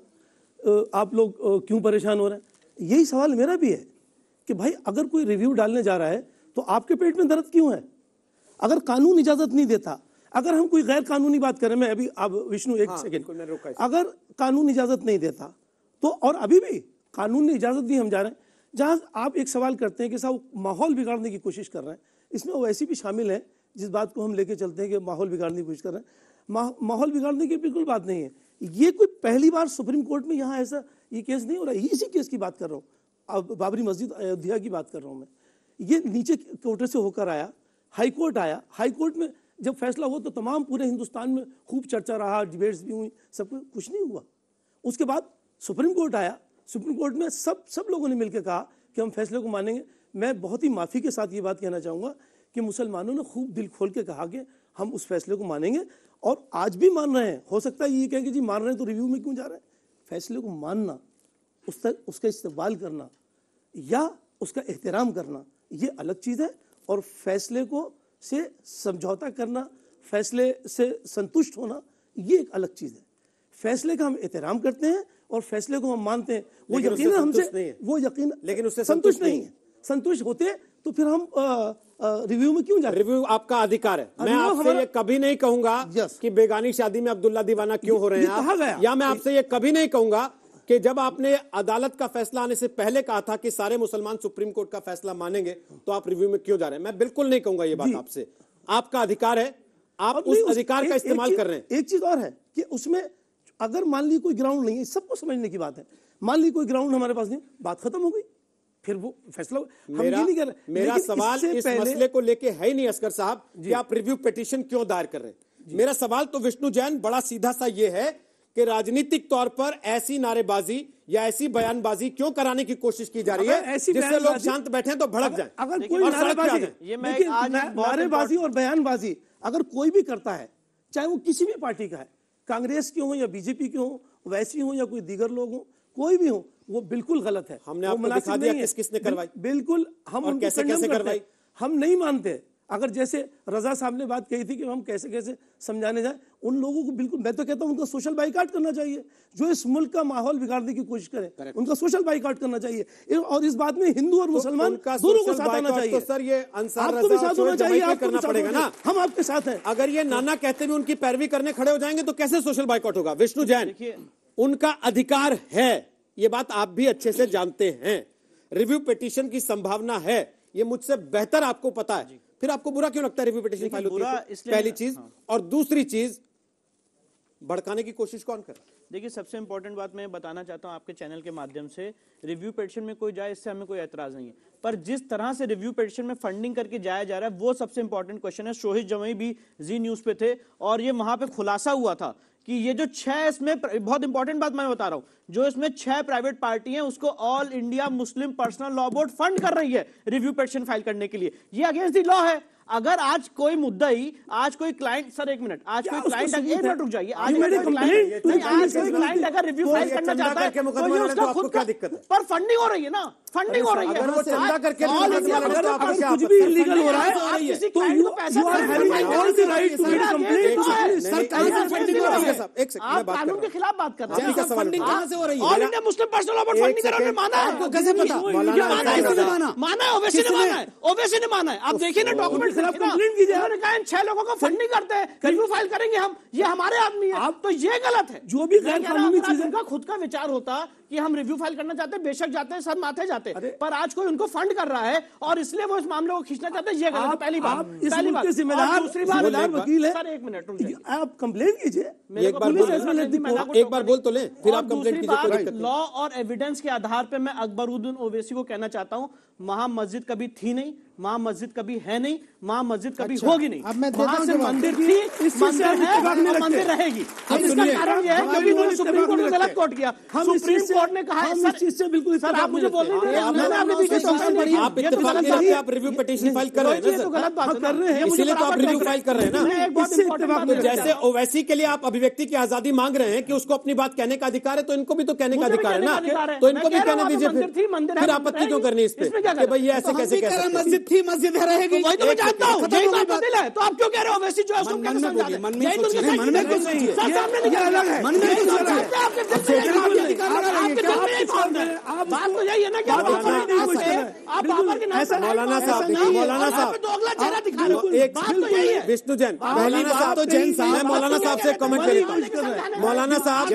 आप लोग क्यों परेशान हो रहे हैं। यही सवाल मेरा भी है कि भाई अगर कोई रिव्यू डालने जा रहा है तो आपके पेट में दर्द क्यों है? अगर कानून इजाज़त नहीं देता, अगर हम कोई गैर कानूनी बात करें, मैं अभी अब विष्णु एक सेकंड, अगर कानून इजाज़त नहीं देता तो, और अभी भी कानून ने इजाज़त दी, हम जा रहे हैं जहाँ आप एक सवाल करते हैं कि साहब माहौल बिगाड़ने की कोशिश कर रहे हैं। इसमें वैसी भी शामिल है जिस बात को हम लेके चलते हैं कि माहौल बिगाड़ने की कोशिश कर रहे हैं। माहौल बिगाड़ने की बिल्कुल बात नहीं है। ये कोई पहली बार सुप्रीम कोर्ट में यहाँ ऐसा ये केस नहीं हो रहा है। इसी केस की बात कर रहा हूँ, अब बाबरी मस्जिद अयोध्या की बात कर रहा हूँ मैं। ये नीचे कोर्ट से होकर आया, हाई कोर्ट आया, हाई कोर्ट में जब फैसला हुआ तो तमाम पूरे हिंदुस्तान में खूब चर्चा रहा, डिबेट्स भी हुई, सब कुछ नहीं हुआ। उसके बाद सुप्रीम कोर्ट आया, सुप्रीम कोर्ट में सब लोगों ने मिलकर कहा कि हम फैसले को मानेंगे। मैं बहुत ही माफ़ी के साथ ये बात कहना चाहूँगा कि मुसलमानों ने खूब दिल खोल के कहा कि हम उस फैसले को मानेंगे और आज भी मान रहे हैं। हो सकता है ये कहें कि जी मान रहे हैं तो रिव्यू में क्यों जा रहे हैं। फैसले को मानना, उसका इस्तेमाल करना या उसका एहतराम करना ये अलग चीज़ है, और फैसले को से समझौता करना, फैसले से संतुष्ट होना ये एक अलग चीज़ है। फैसले का हम एहतराम करते हैं और फैसले को हम मानते हैं, वो यकीन हमसे, वो यकीन, लेकिन उससे संतुष्ट नहीं है। संतुष्ट होते तो फिर हम रिव्यू में क्यों जाए? रिव्यू आपका अधिकार है। मैं आपसे ये कभी नहीं कहूंगा कि बेगानी शादी में अब्दुल्ला दीवाना क्यों हो रहे हैं, या मैं आपसे ये कभी नहीं कहूंगा कि जब आपने अदालत का फैसला आने से पहले कहा था कि सारे मुसलमान सुप्रीम कोर्ट का फैसला मानेंगे, तो आप रिव्यू में क्यों जा रहे हैं। मैं बिल्कुल नहीं कहूंगा ये बात आपसे, आपका अधिकार है, आप उस अधिकार का इस्तेमाल कर रहे हैं। एक चीज और है कि उसमें अगर मान ली कोई ग्राउंड नहीं है, सबको समझने की बात है, मान ली कोई ग्राउंड हमारे पास नहीं, बात खत्म हो गई, फिर वो फैसला मेरा सवाल इस मसले को लेके है ही नहीं असगर साहब कि आप रिव्यू पिटीशन क्यों दायर कर रहे हैं। मेरा सवाल तो विष्णु जैन बड़ा सीधा सा ये है कि राजनीतिक तौर पर ऐसी नारेबाजी या ऐसी बयानबाजी क्यों कराने की कोशिश की जा रही है जिससे लोग शांत बैठे तो भड़क जाएं। अगर कोई नारेबाजी और बयानबाजी अगर कोई भी करता है, चाहे वो किसी भी पार्टी का है, कांग्रेस की हो या बीजेपी की हो, वैसी हो या कोई दीगर लोग हो, कोई भी हो, वो बिल्कुल गलत है। हमने आपको दिखा दिया किस किसने करवाई, बिल्कुल हम और कैसे कैसे करवाई, हम नहीं मानते। अगर जैसे रजा साहब ने बात कही थी कि हम कैसे कैसे समझाने जाए, उन लोगों को बिल्कुल, मैं तो कहता हूं उनका सोशल बाइकाट करना चाहिए। जो इस मुल्क का माहौल बिगाड़ने की कोशिश करे उनका सोशल बाइकाट करना चाहिए, और इस बात में हिंदू और मुसलमान दोनों को साथ आना चाहिए। तो सर ये अंसार आपको भी साथ होना चाहिए, आपको करना पड़ेगा ना, हम आपके साथ हैं। अगर ये नाना कहते भी उनकी पैरवी करने खड़े हो जाएंगे तो कैसे सोशल बाइकआउट होगा। विष्णु जैन, उनका अधिकार है, ये बात आप भी अच्छे से जानते हैं। रिव्यू पिटीशन की संभावना है, ये मुझसे बेहतर आपको पता है, फिर आपको बुरा क्यों लगता है रिव्यू पिटीशन फाइल होती है? पहली चीज। और दूसरी चीज, भड़काने की कोशिश कौन कर रहा है? देखिए, सबसे इंपॉर्टेंट बात मैं बताना चाहता हूं आपके चैनल के माध्यम से, रिव्यू पिटीशन में कोई जाए इससे हमें कोई एतराज नहीं है, पर जिस तरह से रिव्यू पिटीशन में फंडिंग करके जाया जा रहा है वो सबसे इंपॉर्टेंट क्वेश्चन है। शोहिद जमई भी जी न्यूज पे थे और ये वहां पे खुलासा हुआ था कि ये जो 6, इसमें बहुत इंपॉर्टेंट बात मैं बता रहा हूं, जो इसमें 6 प्राइवेट पार्टी हैं उसको All India Muslim Personal Law Board fund कर रही है रिव्यू पिटीशन फाइल करने के लिए। ये अगेंस्ट द लॉ है। अगर आज कोई मुद्दाई, आज कोई क्लाइंट, सर एक मिनट, आज कोई क्लाइंट, एक मिनट रुक जाइए, आज कोई क्लाइंट अगर रिव्यू फाइल करना चाहता है तो ये उसका खुद का दिक्कत है, पर फंडिंग हो रही है ना, फंडिंग हो रही है। अगर वो चंदा करके कुछ भी इलीगल हो रहा है तो you are having all the right to complain. Sir आप कानून के खिलाफ बात कर रहे हैं। फंडिंग कहां से हो रही है? All India Muslim Personal Law Board funding कर रहा है, माना है, आपको कैसे पता? माना है, ओवैसी ने माना है, ओवैसी ने माना है। आप देखिए ना डॉक्यूमेंट, कंप्लेंट कीजिए। उन्होंने कहा इन 6 लोगों को फंडिंग करते हैं, रिव्यू फाइल करेंगे हम, ये हमारे आदमी है, तो ये गलत है। जो भी गैर कानूनी चीजें का खुद का विचार होता कि हम रिव्यू फाइल करना चाहते हैं, बेशक जाते हैं, सर माथे जाते हैं, पर आज कोई उनको फंड कर रहा है और इसलिए वो इस मामले को खींचना चाहते हैं, ये गलत है। पहली बात, पहली बात। जिम्मेदार दूसरी बात, वकील है। सर एक मिनट, आप कंप्लेंट कीजिए, एक बार बोल तो ले, फिर आप कंप्लेंट कीजिए। लॉ और एविडेंस के आधार पर मैं अकबरुद्दीन ओवैसी को कहना चाहता हूं, महा मस्जिद कभी थी नहीं, महा मस्जिद कभी है नहीं, महा मस्जिद कभी होगी नहीं। अब मैं वहां से मंदिर थी, मंदिर है, मंदिर रहेगी। इसका कारण यह है क्योंकि उन्होंने सुप्रीम कोर्ट में गलत कोर्ट किया। सुप्रीम कोर्ट ने कहा है, सर आप मुझे बोल रहे हैं, आप रिव्यू पिटीशन फाइल कर रहे हैं ना, गलत बात कर रहे हैं, इसीलिए तो आप रिव्यू फाइल कर रहे हैं ना। जैसे ओवैसी के लिए आप अभिव्यक्ति की आजादी मांग रहे हैं कि उसको अपनी बात कहने का अधिकार है, तो इनको भी तो कहने का अधिकार है ना, तो इनको भी कहने दीजिए। फिर आपत्ति क्यों करनी इस पे कि भाई ये ऐसे कैसे कह सकते हैं? मस्जिद थी, मस्जिद रहेगी, वही तो मैं जानता हूं, यही बात तो दिल है, तो आप क्यों कह रहे हो वैसी जो है उसको कैसे समझा दें? मन में सोचिए, मन में कुछ नहीं है, सर सामने नहीं अलग है, मन में कुछ अलग है। आपके दिल में बात तो यही है ना कि आप बाबर के नाम पर मौलाना साहब, मौलाना साहब तो अगला चेहरा दिखा रहे हो, एक बात तो यही है। विष्णु जैन, मौलाना साहब तो जैन साहब, मैं मौलाना साहब से कमेंट करता हूँ। मौलाना साहब,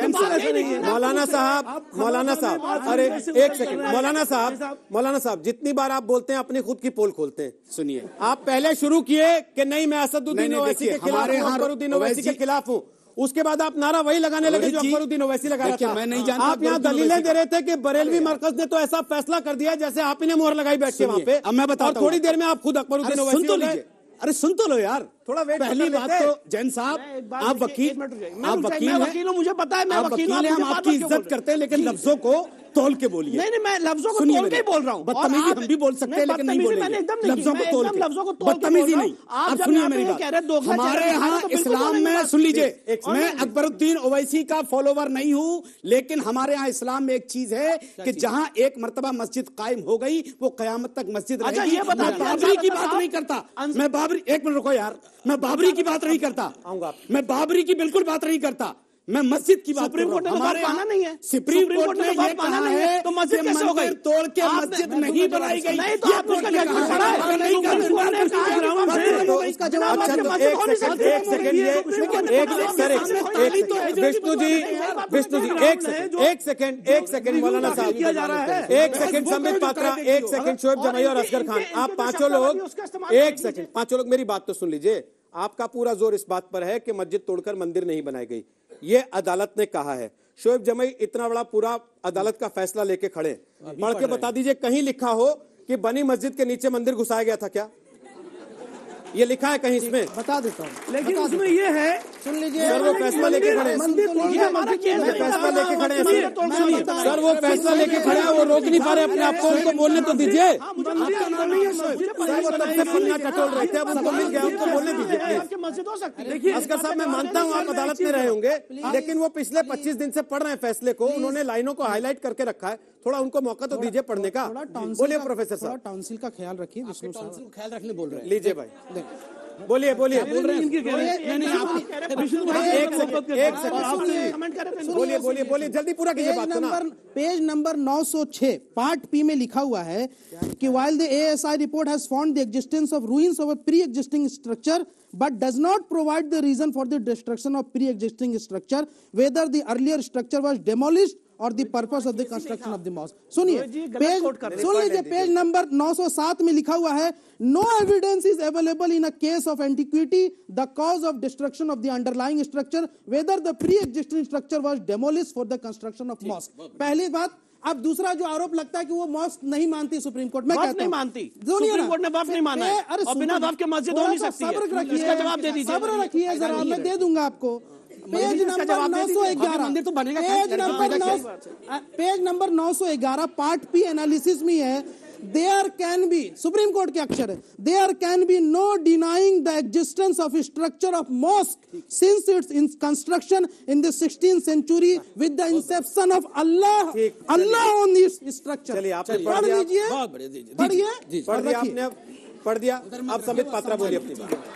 मौलाना साहब, अरे एक सेकंड, मौलाना साहब जितनी बार आप बोलते हैं अपनी खुद की पोल खोलते हैं। सुनिए, आप पहले शुरू किए कि नहीं मैं असदुद्दीन ओवैसी के खिलाफ हूं, अकबरुद्दीन ओवैसी के खिलाफ हूं, उसके बाद आप नारा वही लगाने लगे जो अकबरुद्दीन ओवैसी लगा रहा था। मैं नहीं जानता, आप यहाँ दलीलें दे रहे थे कि बरेलवी मरकज ने तो ऐसा फैसला कर दिया जैसे आप ही ने मोहर लगाई बैठ के वहां पे। अब मैं बताता हूं, थोड़ी देर में आप खुद अकबरुद्दीन ओवैसी हो गए। अरे सुन तो लो यार, थोड़ा वेट। पहली बात तो जैन साहब, आप वकील हूं, मुझे पता है मैं वकील हूं, हम आपकी इज्जत करते हैं, लेकिन लफ्जों को तोल के बोलिए। नहीं, मैं लफ्जों को तोल के ही बोल रहा हूं। बदतमीजी हम भी बोल सकते हैं, लेकिन नहीं बोलेंगे लफ्जों को तोल के। बदतमीजी नहीं। आप सुनिए मेरी बात, हमारे यहाँ इस्लाम में, सुन लीजिए, मैं अकबरुद्दीन ओवैसी का फॉलोवर नहीं हूँ, लेकिन हमारे यहाँ इस्लाम में एक चीज है कि जहाँ एक मर्तबा मस्जिद कायम हो गई वो कयामत तक मस्जिद रहेगी। मैं बाबरी की बात नहीं करता, मैं बाबरी, एक मिनट रुको यार, मैं बाबरी की बात नहीं करता, मैं बाबरी की बिल्कुल बात नहीं करता। मैं मस्जिद की बात सुप्रीम कोर्ट ने तो बात माना नहीं है। सुप्रीम कोर्ट ने ये कहा है तो मस्जिद कैसे हो गई? तोड़ के मस्जिद नहीं बनाई गई। नहीं तो आपने उसका जजमेंट पढ़ा है? नहीं सुप्रीम कोर्ट ने कहा है ग्राउंड से इसका जवाब अच्छा तो एक सेकंड मौलाना साहब, एक सेकंड संबित पात्रा, एक सेकंड शोएब जमाई और असगर खान, आप पांचों लोग एक सेकंड, पांचों लोग मेरी बात तो सुन लीजिए। आपका पूरा जोर इस बात पर है कि मस्जिद तोड़कर मंदिर नहीं बनाई गई, ये अदालत ने कहा है। शोएब जमाई इतना बड़ा पूरा अदालत का फैसला लेके खड़े, पढ़ के बता दीजिए कहीं लिखा हो कि बनी मस्जिद के नीचे मंदिर घुसाया गया था क्या? ये लिखा है कहीं इसमें? बता देता हूँ, लेकिन उसमें ये है, सुन लीजिए सर, वो फैसला लेके खड़े हैं, फैसला लेके खड़े हैं सर, वो फैसला लेके खड़े हैं, वो रोक नहीं पा रहे अपने आप को, उनको बोलने तो दीजिए। पन्ना टटोल रहे थे, अब उनको मिल गया, उनको बोलने दीजिए। असगर साहब, मैं मानता हूँ आप अदालत में रहे होंगे, लेकिन वो पिछले 25 दिन से पढ़ रहे हैं फैसले को, उन्होंने लाइनों को हाईलाइट करके रखा है, थोड़ा उनको मौका तो दीजिए पढ़ने का। बोलिए प्रोफेसर साहब। काउंसिल का ख्याल रखिए, ख्याल रखने बोल रहे हैं। लीजिए भाई, बोलिए बोलिए। बोल रहे हैं बोलिए बोलिए बोलिए, जल्दी पूरा कीजिए बात को ना। पेज नंबर 906 पार्ट पी में लिखा हुआ है कि while the ASI report has found the existence of ruins of a pre-existing structure but does not provide the reason for the destruction of pre-existing structure, whether the earlier structure was demolished और the purpose of the construction of the mosque. सुनिए page, सुन लीजिए, page number 907 में लिखा हुआ है, no evidence is available in a case of antiquity the cause of destruction of the underlying structure whether the pre existing structure was demolished for the construction of mosque. पहली बात। अब दूसरा जो आरोप लगता है कि वो मॉस्क नहीं मानती सुप्रीम कोर्ट, मैं कहता नहीं मानती, सुप्रीम कोर्ट ने वक्फ नहीं माना है, और बिना वक्फ के मस्जिद हो नहीं सकती है। इसका जवाब दे दीजिए, सब्र रखिए जरा, मैं दे दूंगा आपको। पेज नंबर 911, मंदिर तो बनेगा, page number 911 part P analysis में है, there can be, supreme court के अक्षर है, there can be no denying the existence of structure of mosque since its construction in the 16th century with the inception of Allah on this structure. चलिए आप पढ़ लीजिए, पढ़िए, आपने पढ़ दिया। अब संबित पात्रा बोलिए अपनी बात,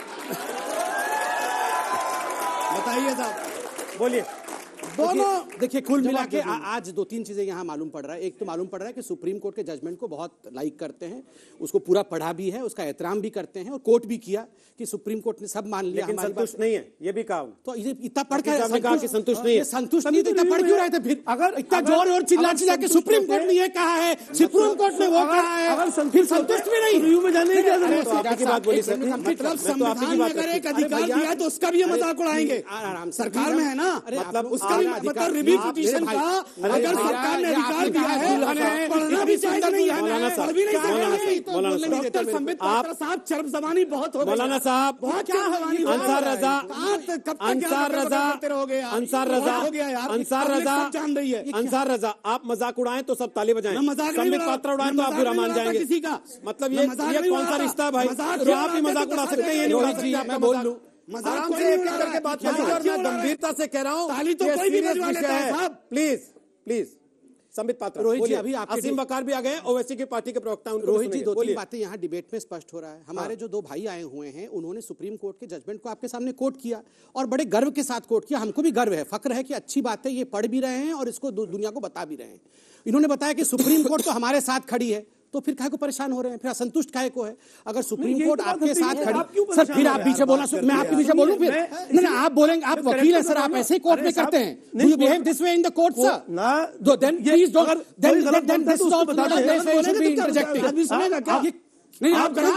बताइए साहब, बोलिए। दोनों देखिए, कुल मिला के आज दो तीन चीजें यहाँ मालूम पड़ रहा है। एक तो मालूम पड़ रहा है कि सुप्रीम कोर्ट के जजमेंट को बहुत लाइक करते हैं, उसको पूरा पढ़ा भी है, उसका एहतराम भी करते हैं, और कोर्ट भी किया कि सुप्रीम कोर्ट ने सब मान लिया, लेकिन संतुष्ट नहीं है, ये भी कहा। तो इतना पढ़ के संतुष्ट नहीं है, संतुष्ट नहीं, तो इतना पढ़ क्यों रहे थे फिर? अगर इतना जोर और चिल्ला चिल्ला के सुप्रीम कोर्ट ने ये कहा है, सुप्रीम कोर्ट ने वो कहा है, फिर संतुष्ट भी नहीं, रिव्यू में जाने की बात बोली सर। मतलब संविधान में अगर एक अधिकार दिया तो उसका भी मजाक उड़ाएंगे, सरकार में है ना, मतलब उसका भी मतलब रिव्यू पिटीशन का अगर सरकार ने अधिकार दिया है, पढ़ना भी चाहिए नहीं है, पढ़ भी नहीं चाहिए। डॉक्टर संबित पात्रा साहब, शर्म जबानी बहुत हो गई मौलाना साहब, बहुत क्या हवानी। अंसार रजा, अंसार रजा, अंसार रजा, अंसार रजा, जान रही है अंसार रजा, आप मजाक उड़ाएं तो सब ताली बजाएं, संबित पात्रा उड़ाएं तो आप बुरा मान जाएंगे किसी का। मतलब ये कौन सा रिश्ता है भाई, जो आप ही मजाक उड़ा सकते हैं, ये नहीं उड़ा सकते। मैं बोल लूं आराम से एक करके बात कर, और मैं गंभीरता से कह रहा हूँ, ताली तो कोई भी बजवा लेता है साहब। प्लीज प्लीज संबित पात्रा, रोहित जी, अभी असीम वकार भी आ गए, ओवैसी की पार्टी के प्रवक्ता, रोहित जी, दो तीन बातें यहाँ डिबेट में स्पष्ट हो रहा है। हमारे जो दो भाई आए हुए हैं, उन्होंने सुप्रीम कोर्ट के जजमेंट को आपके सामने कोट किया, और बड़े गर्व के साथ कोट किया। हमको भी गर्व है, फक्र है कि अच्छी बात है, ये पढ़ भी रहे हैं और इसको दुनिया को बता भी रहे हैं। इन्होंने बताया कि सुप्रीम कोर्ट तो हमारे साथ खड़ी है, तो फिर काहे को परेशान हो रहे हैं, फिर असंतुष्ट काहे को है? अगर सुप्रीम कोर्ट आपके साथ खड़ी, सर फिर आप पीछे बोलना, मैं आपके पीछे बोलूं फिर? नहीं, आप बोलेंगे, आप वकील हैं सर, आप ऐसे ही कोर्ट में करते हैं, do you behave this way in the court sir? No, then please don't, then this is all should be interjecting. नहीं, आप क्या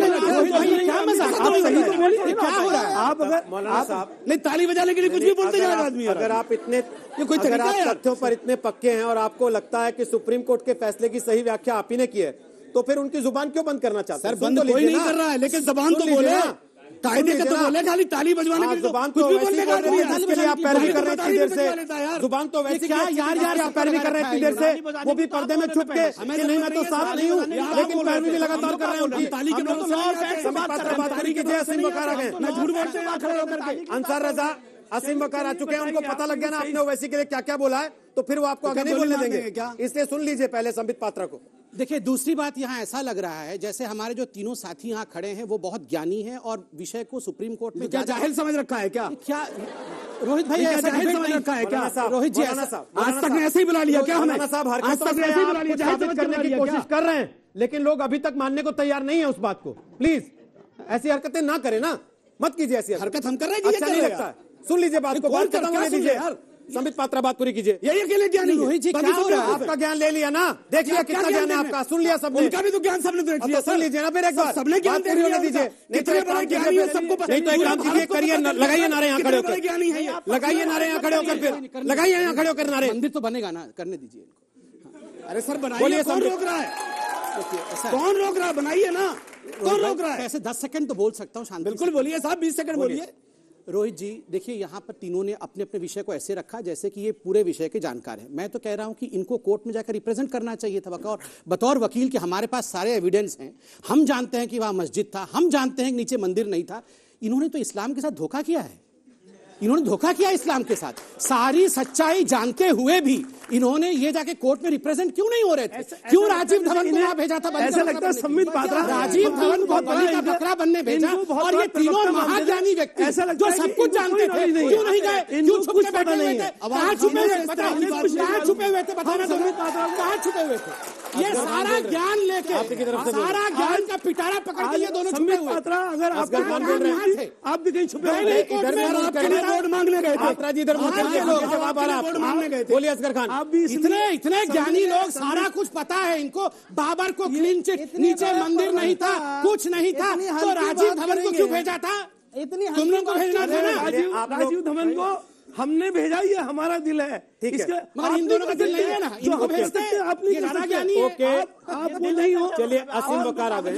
हो रहा है? आप अगर मौलाना साहब, नहीं, ताली बजाने के लिए कुछ भी बोलते जाएगा आदमी। अगर आप इतने, अगर आप तथ्यों पर इतने पक्के हैं और आपको लगता है कि सुप्रीम कोर्ट के फैसले की सही व्याख्या आप ही ने की है, तो फिर उनकी जुबान क्यों बंद करना चाहते हैं? सर बंद कोई नहीं कर रहा है, लेकिन जबान तो बोले, कायदे का तो बोले, खाली ताली बजवाने के लिए जुबान तो वैसे कर रही है, इसके लिए आप पैरवी कर रहे हैं इतनी देर से। जुबान तो वैसे क्या यार आप पैरवी कर रहे हैं इतनी देर से, वो भी पर्दे में छुप के कि नहीं मैं तो साफ नहीं हूँ, लेकिन पैरवी भी लगातार कर रहे हैं उनकी। ताली के बात कीजिए, असीम वकार आ गए, मैं झूठ बोलते हैं खड़े होकर के। अंसार रजा, असीम वकार आ चुके हैं, उनको पता लग गया ना आपने ओवैसी के लिए क्या क्या बोला है, तो फिर वो आपको आगे नहीं बोलने देंगे क्या? इसलिए सुन लीजिए पहले संबित पात्रा को। देखिए, दूसरी बात, यहाँ ऐसा लग रहा है जैसे हमारे जो तीनों साथी यहाँ खड़े हैं वो बहुत ज्ञानी हैं और विषय को सुप्रीम कोर्ट में क्या जाहिल समझ रखा है क्या? रोहित भाई ऐसा जाहिर समझ रखा है क्या? रोहित जी मौलाना ऐसा साहब, आज तक ने ऐसे ही बुला लिया क्या हमें? मौलाना साहब आज हरकतों तक से ने ऐसे ही बुला आप लिया, कुछ जाहिर साबित समझ करने की लिया कोशिश क्या? कर रहे हैं, लेकिन लोग अभी तक मानने को तैयार नहीं है उस बात को। प्लीज ऐसी हरकतें ना करें ना, मत कीजिए ऐसी हरकत हम कर रहे हैं कि ये अच्छा कर नहीं रहे लगता हैं? है। सुन लीजिए बात को, कौन बात कर- खत्म क्या होने सुन दीजिए रहे हैं यार? संबित पात्रा बात पूरी कीजिए। यही अकेले ज्ञानी है। रोहित जी, बाकी क्या सब हो रहा है? लोग- आपका ज्ञान ले लिया ना, देख लिया क्या कितना ज्ञान है ज्ञान आपका, है? सुन लिया सबने। उनका भी तो ज्ञान सबने देख लिया। अब तो सुन लीजिए ना फिर एक बार, सबने ज्ञान बात देख पूरी लिया होने दीजिए। उनका। नहीं तो कितने एक काम बड़े कीजिए ज्ञानी है, फिर- सबको पता नहीं तो एक है। काम कीजिए, करिए लगाइए नारे यहाँ खड़े कितने बड़े ज्ञानी है ये? होकर, लगाइए नारे यहाँ खड़े होकर, फिर लगाइए यहाँ खड़े होकर नारे। मंदिर तो बनेगा ना, करने दीजिए इनको। अरे सर बोलिए बनाइए, कौन संबित। रोक रहा है? ऐसा कौन रोक रहा है? बनाइए ना, कौन रोक रहा है? ऐसे 10 सेकंड तो बोल सकता हूँ शांति से। बिल्कुल बोलिए साहब, 20 सेकंड बोलिए। रोहित जी देखिए, यहाँ पर तीनों ने अपने अपने विषय को ऐसे रखा जैसे कि ये पूरे विषय के जानकार हैं। मैं तो कह रहा हूँ कि इनको कोर्ट में जाकर रिप्रेजेंट करना चाहिए था बतौर वकील कि हमारे पास सारे एविडेंस हैं, हम जानते हैं कि वहाँ मस्जिद था, हम जानते हैं कि नीचे मंदिर नहीं था। इन्होंने तो इस्लाम के साथ धोखा किया है, इन्होंने धोखा किया इस्लाम के साथ। सारी सच्चाई जानते हुए भी इन्होंने ये जाके कोर्ट में रिप्रेजेंट क्यों नहीं हो रहे थे? क्यों राजीव धवन को वहां भेजा था? ऐसा लगता है संबित पात्रा राजीव धवन को बलि का बकरा बनने भेजा, और ये तीनों महाज्ञानी व्यक्ति जो सब कुछ जानते थे क्यों नहीं गए? क्यों छुप के बैठे हुए थे? कहाँ छुपे हुए थे? कहाँ छुपे हुए थे? बताना तुम्हें, कहाँ छुपे हुए थे? ये सारा ज्ञान लेके, सारा ज्ञान का पिटारा पकड़ के ये दोनों छुपे हुए। अगर आप थे, आप भी कहीं छुपे हुए नहीं, थे। इधर में आप कहीं वोट मांगने गए थे। पात्रा जी इधर मुंह खोलिए, जवाब आ रहा है। मांगने गए थे। बोलिए असगर खान। आप भी इतने ज्ञानी लोग, सारा कुछ पता है इनको। बाबर को क्लीन चिट, नीचे मंदिर नहीं था, कुछ नहीं था, तो राजीव धवन को क्यों भेजा था? तुम लोग को भेजना था ना। राजीव धवन को हमने भेजा, ये हमारा दिल है। ठीक है, मगर इन दोनों का दिल नहीं है ना, इनको भेजते हैं। आप नहीं ये कर ज्यादा सकते। ज्ञानी है। ओके, आप वो नहीं हो। चलिए असीम बकार आ गए,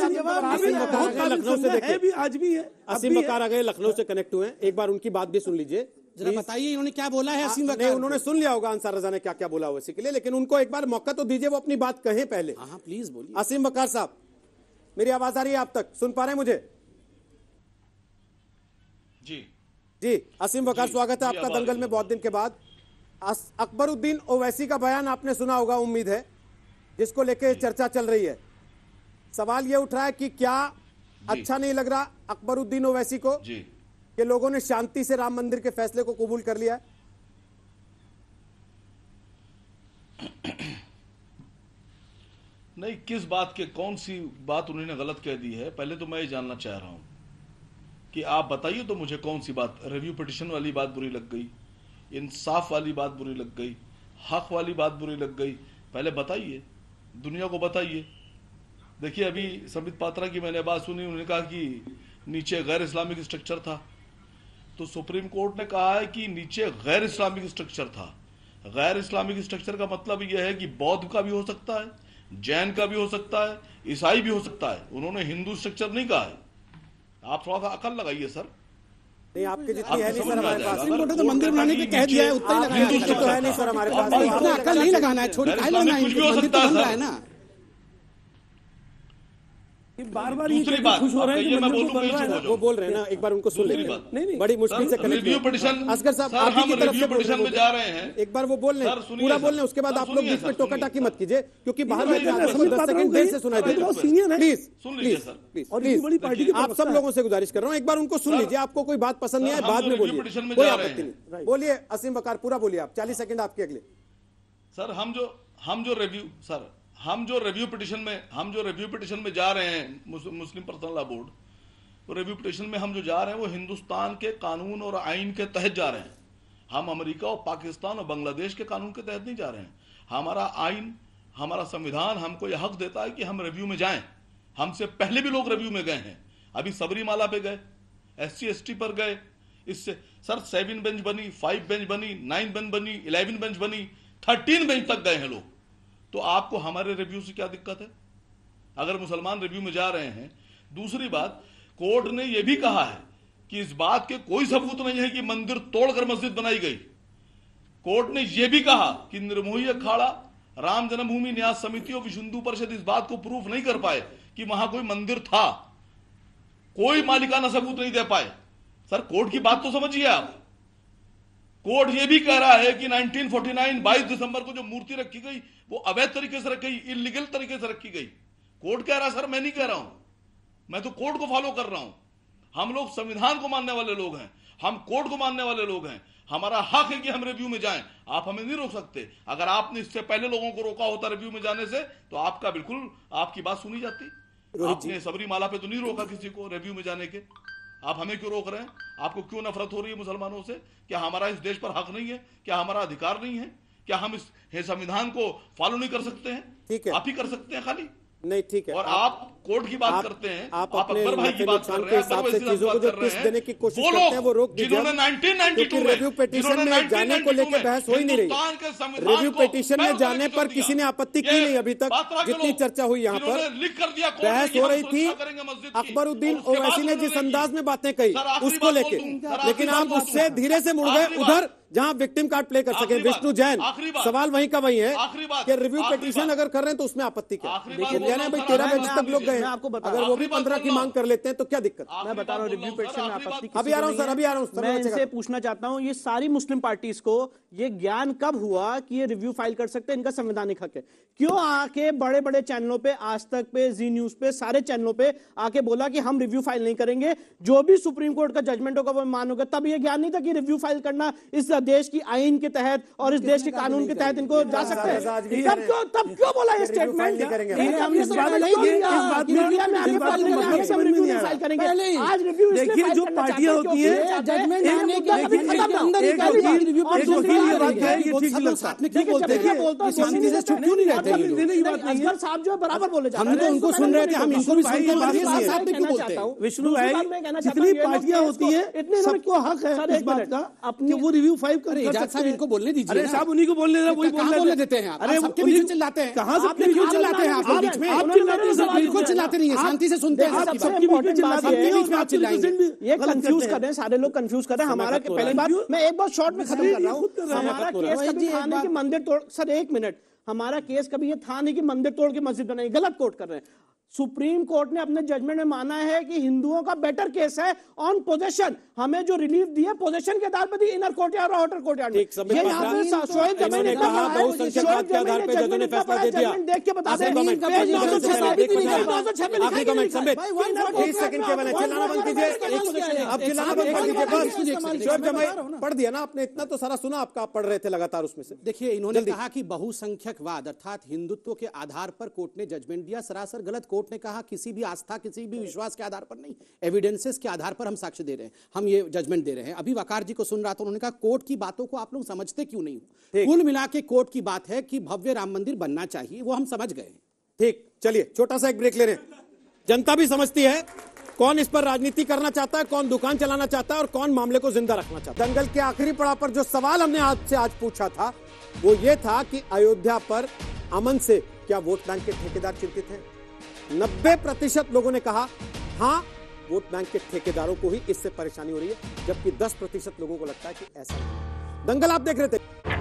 असीम बकार आ गए लखनऊ से। है भी, देखिए आज भी है। असीम बकार आ गए लखनऊ से कनेक्ट हुए हैं, एक बार उनकी बात भी सुन लीजिए जरा बताइए इन्होंने क्या बोला है असीम नहीं, वकार? उन्होंने सुन लिया होगा अंसार रजा ने क्या क्या बोला उसी के लिए, लेकिन उनको एक बार मौका तो दीजिए, वो अपनी बात कहें पहले। हाँ प्लीज बोलिए। असीम बकार साहब, मेरी आवाज आ रही है आप तक? सुन पा रहे हैं मुझे? जी जी असीम बकार, स्वागत है आपका दंगल में बहुत दिन के बाद। अकबरुद्दीन ओवैसी का बयान आपने सुना होगा, उम्मीद है, जिसको लेके चर्चा चल रही है। सवाल ये उठ रहा है कि क्या अच्छा नहीं लग रहा अकबरुद्दीन ओवैसी को जी कि लोगों ने शांति से राम मंदिर के फैसले को कबूल कर लिया है? नहीं, किस बात के, कौन सी बात उन्होंने गलत कह दी है, पहले तो मैं ये जानना चाह रहा हूं कि आप बताइए तो मुझे कौन सी बात, रिव्यू पिटिशन वाली बात बुरी लग गई, इंसाफ वाली बात बुरी लग गई, हक वाली बात बुरी लग गई? पहले बताइए, दुनिया को बताइए। देखिए अभी संबित पात्रा की मैंने बात सुनी, उन्होंने कहा कि नीचे गैर इस्लामिक स्ट्रक्चर था, तो सुप्रीम कोर्ट ने कहा है कि नीचे गैर इस्लामिक स्ट्रक्चर था। गैर इस्लामिक स्ट्रक्चर का मतलब यह है कि बौद्ध का भी हो सकता है, जैन का भी हो सकता है, ईसाई भी हो सकता है। उन्होंने हिंदू स्ट्रक्चर नहीं कहा है। आप थोड़ा सा अकल लगाइए सर। नहीं, आपके जितनी है नहीं सर हमारे पास। तो मंदिर बनाने के कह दिया है, उतना ही लगाया है। तो है नहीं सर हमारे पास। इतना अकल नहीं लगाना है, छोटी काहे लगाना है? कुछ भी हो मंदिर तो सकता है बन रहा सर। है ना। बार-बार ये दूसरी कहकर बात, खुश हो रहे हैं कि मैं मंदिर तो बोलूंगा बन रहा है ना। वो बोल रहे हैं ना, एक बार उनको सुन दूसरी लेते बात। हैं। नहीं, बड़ी मुश्किल से कनेक्ट रिव्यू पिटिशन, असगर साहब सर आप ही हम की तरफ से रिव्यू बोल पिटिशन रहे में जा रहे हैं। एक बार वो बोल सर, लें, सुनिए पूरा सर। बोल लें, उसके बाद सर, आप लोग सुनिए बीच में सर, टोका सुनिए। टाकी मत कीजिए, क्योंकि बाहर सुनिए बैठे सर, आपको सुनिए 10 सर, सेकंड देर से सुनाई सर, देगा। बहुत सीनियर है। प्लीज सुन लीजिए सर। प्लीज और इतनी बड़ी पार्टी के आप सब प्रवक्ता लोगों से गुजारिश कर रहा हूँ, एक बार उनको सुन सर, लीजिए। आपको कोई बात पसंद नहीं सर, आए हम बाद जो में रिव्यू पिटिशन बोलिए, में कोई जा रहे आपत्ति हैं। नहीं। बोलिए असीम बकार, पूरा बोलिए आप, 40 सेकंड आपके अगले। सर हम जो रिव्यू पिटिशन में जा रहे हैं, मुस्लिम पर्सनल लॉ बोर्ड, तो रिव्यू पिटिशन में हम जो जा रहे हैं वो हिंदुस्तान के कानून और आइन के तहत जा रहे हैं। हम अमेरिका और पाकिस्तान और बांग्लादेश के कानून के तहत नहीं जा रहे हैं। हमारा आइन, हमारा संविधान हमको यह हक देता है कि हम रिव्यू में जाएं। हमसे पहले भी लोग रिव्यू में गए हैं। अभी सबरीमाला पे गए, SC ST पर गए। इससे सर 7 बेंच बनी, 5 बेंच बनी, 9 बेंच बनी, 11 बेंच बनी, 13 बेंच तक गए हैं लोग। तो आपको हमारे रिव्यू से क्या दिक्कत है अगर मुसलमान रिव्यू में जा रहे हैं? दूसरी बात, कोर्ट ने यह भी कहा है कि इस बात के कोई सबूत नहीं है कि मंदिर तोड़कर मस्जिद बनाई गई। कोर्ट ने यह भी कहा कि निर्मोही अखाड़ा, राम जन्मभूमि न्यास समिति और विश्व हिंदू परिषद इस बात को प्रूफ नहीं कर पाए कि वहां कोई मंदिर था। कोई मालिकाना सबूत नहीं दे पाए। सर कोर्ट की बात तो समझिए आप। कोर्ट यह भी कह रहा है कि 1949 22 दिसंबर को जो मूर्ति रखी गई वो अवैध तरीके से रखी गई, इलीगल तरीके से रखी गई। कोर्ट कह रहा है सर, मैं नहीं कह रहा हूं, मैं तो कोर्ट को फॉलो कर रहा हूं। हम लोग संविधान को मानने वाले लोग हैं, हम कोर्ट को मानने वाले लोग हैं। हमारा हक है कि हम रिव्यू में जाएं, आप हमें नहीं रोक सकते। अगर आपने इससे पहले लोगों को रोका होता रिव्यू में जाने से तो आपका बिल्कुल आपकी बात सुनी जाती। आपने सबरीमाला पे तो नहीं रोका किसी को रिव्यू में जाने के, आप हमें क्यों रोक रहे हैं? आपको क्यों नफरत हो रही है मुसलमानों से? क्या हमारा इस देश पर हक नहीं है? क्या हमारा अधिकार नहीं है? क्या हम इस संविधान को फॉलो नहीं कर सकते हैं? ठीक है, आप ही कर सकते हैं खाली। नहीं ठीक है, और आप कोर्ट की बात करते हैं, आप अकबर भाई की बात कर रहे हैं, हिसाब से चीजों को जो ट्विस्ट देने की कोशिश करते हैं वो रोक दीजिए। जिन्होंने 1992 में रिव्यू पिटीशन में जाने को लेकर बहस हो ही नहीं रही। रिव्यू पिटीशन में जाने पर किसी ने आपत्ति की नहीं अभी तक, जितनी चर्चा हुई यहाँ पर बहस हो रही थी। अकबरुद्दीन ओवैसी ने जिस अंदाज में बातें कही उसको लेके, लेकिन आप उससे धीरे से मुड़ गए उधर जहां विक्टिम कार्ड प्ले कर सके। विष्णु जैन, सवाल वहीं का वही है कि रिव्यू पिटीशन अगर कर रहे हैं तो उसमें आपत्ति क्या? देखिए भाई 13 बजे तक लोग गए, अगर वो भी 15 की मांग कर लेते हैं तो क्या दिक्कत? मैं बता रहा हूँ रिव्यू पिटीशन में आपत्ति अभी आ रहा हूँ सर, अभी आ रहा हूँ। मैं इनसे पूछना चाहता हूँ, ये सारी मुस्लिम पार्टीज को ये ज्ञान कब हुआ कि ये रिव्यू फाइल कर सकते हैं, इनका संवैधानिक हक है? क्यों आके बड़े बड़े चैनलों पे, आज तक पे, जी न्यूज पे, सारे चैनलों पे आके बोला कि हम रिव्यू फाइल नहीं करेंगे, जो भी सुप्रीम कोर्ट का जजमेंट होगा वो मानोगे? तब ये ज्ञान नहीं था कि रिव्यू फाइल करना इस देश की आईन के तहत और इस देश के कानून के तहत इनको जा सकते हैं? तब क्यों बोला ये स्टेटमेंट? आज रिव्यू देखिए, जो पार्टियां होती है शांति से चुप क्यों नहीं रहते? असगर साहब जो बराबर बोले जाते हैं, हम तो उनको सुन रहे थे, हम इनको भी सुनते हैं। विष्णु भाई, जितनी पार्टियां होती है सबको हक है इस बात का कि वो रिव्यू फाइल करे। साहब इनको बोलने दीजिए। अरे साहब उन्हीं को बोलने वही बोलने देते हैं। अरे सबके बीच चिल्लाते हैं। कहाँ सबके बीच चिल्लाते हैं? आप बीच में बिल्कुल चिल्लाते नहीं है, शांति से सुनते हैं। सबके बीच में आप चिल्लाएंगे, ये कंफ्यूज कर रहे हैं, सारे लोग कंफ्यूज कर रहे हैं। हमारा पहली बात, मैं एक बार शॉर्ट में खत्म कर रहा हूँ। हमारा केस कभी था नहीं कि मंदिर तोड़, सर एक मिनट, हमारा केस कभी ये था नहीं कि मंदिर तोड़ के मस्जिद बनाई, गलत कोट कर रहे हैं। सुप्रीम कोर्ट ने अपने जजमेंट में माना है कि हिंदुओं का बेटर केस है ऑन पोजेशन। हमें जो रिलीफ दिया पोजेशन के आधार पर दी, इनर कोर्टयार्ड और आउटर कोर्टयार्ड। ये यहाँ पे शोएब जमीन ने कहा, बहुसंख्यक के आधार पर जजों ने फैसला दे दिया। देख के बता दें, 30 सेकंड केवल है, चिल्लाना बंद कीजिए। अब चिल्लाना बंद कर दीजिए बस। शोएब जमीन पढ़ दिया ना आपने, इतना तो सारा सुना आपका, आप पढ़ रहे थे लगातार उसमें से। देखिए, इन्होंने कहा कि बहुसंख्यकवाद अर्थात हिंदुत्व के आधार पर कोर्ट ने जजमेंट दिया, सरासर गलत। कोर्ट ने कहा किसी भी आस्था, किसी भी विश्वास के आधार पर नहीं, एविडेंसेस के आधार पर हम साक्ष्य दे रहे हैं, हम ये जजमेंट दे रहे हैं। अभी वकार जी को सुन रहा था, उन्होंने कहा कोर्ट की बातों को आप लोग समझते क्यों नहीं हो? कुल मिला के कोर्ट की बात है कि भव्य राम मंदिर बनना चाहिए, वो हम समझ गए। ठीक, चलिए छोटा सा एक ब्रेक ले रहे हैं। जनता भी समझती है कौन इस पर राजनीति करना चाहता है, कौन दुकान चलाना चाहता है और कौन मामले को जिंदा रखना चाहता है। दंगल के आखिरी पड़ाव पर जो सवाल हमने आपसे आज पूछा था वो ये था कि अयोध्या पर अमन से क्या वोट बैंक के ठेकेदार चिंतित हैं? 90% लोगों ने कहा हां, वोट बैंक के ठेकेदारों को ही इससे परेशानी हो रही है, जबकि 10% लोगों को लगता है कि ऐसा नहीं। दंगल आप देख रहे थे।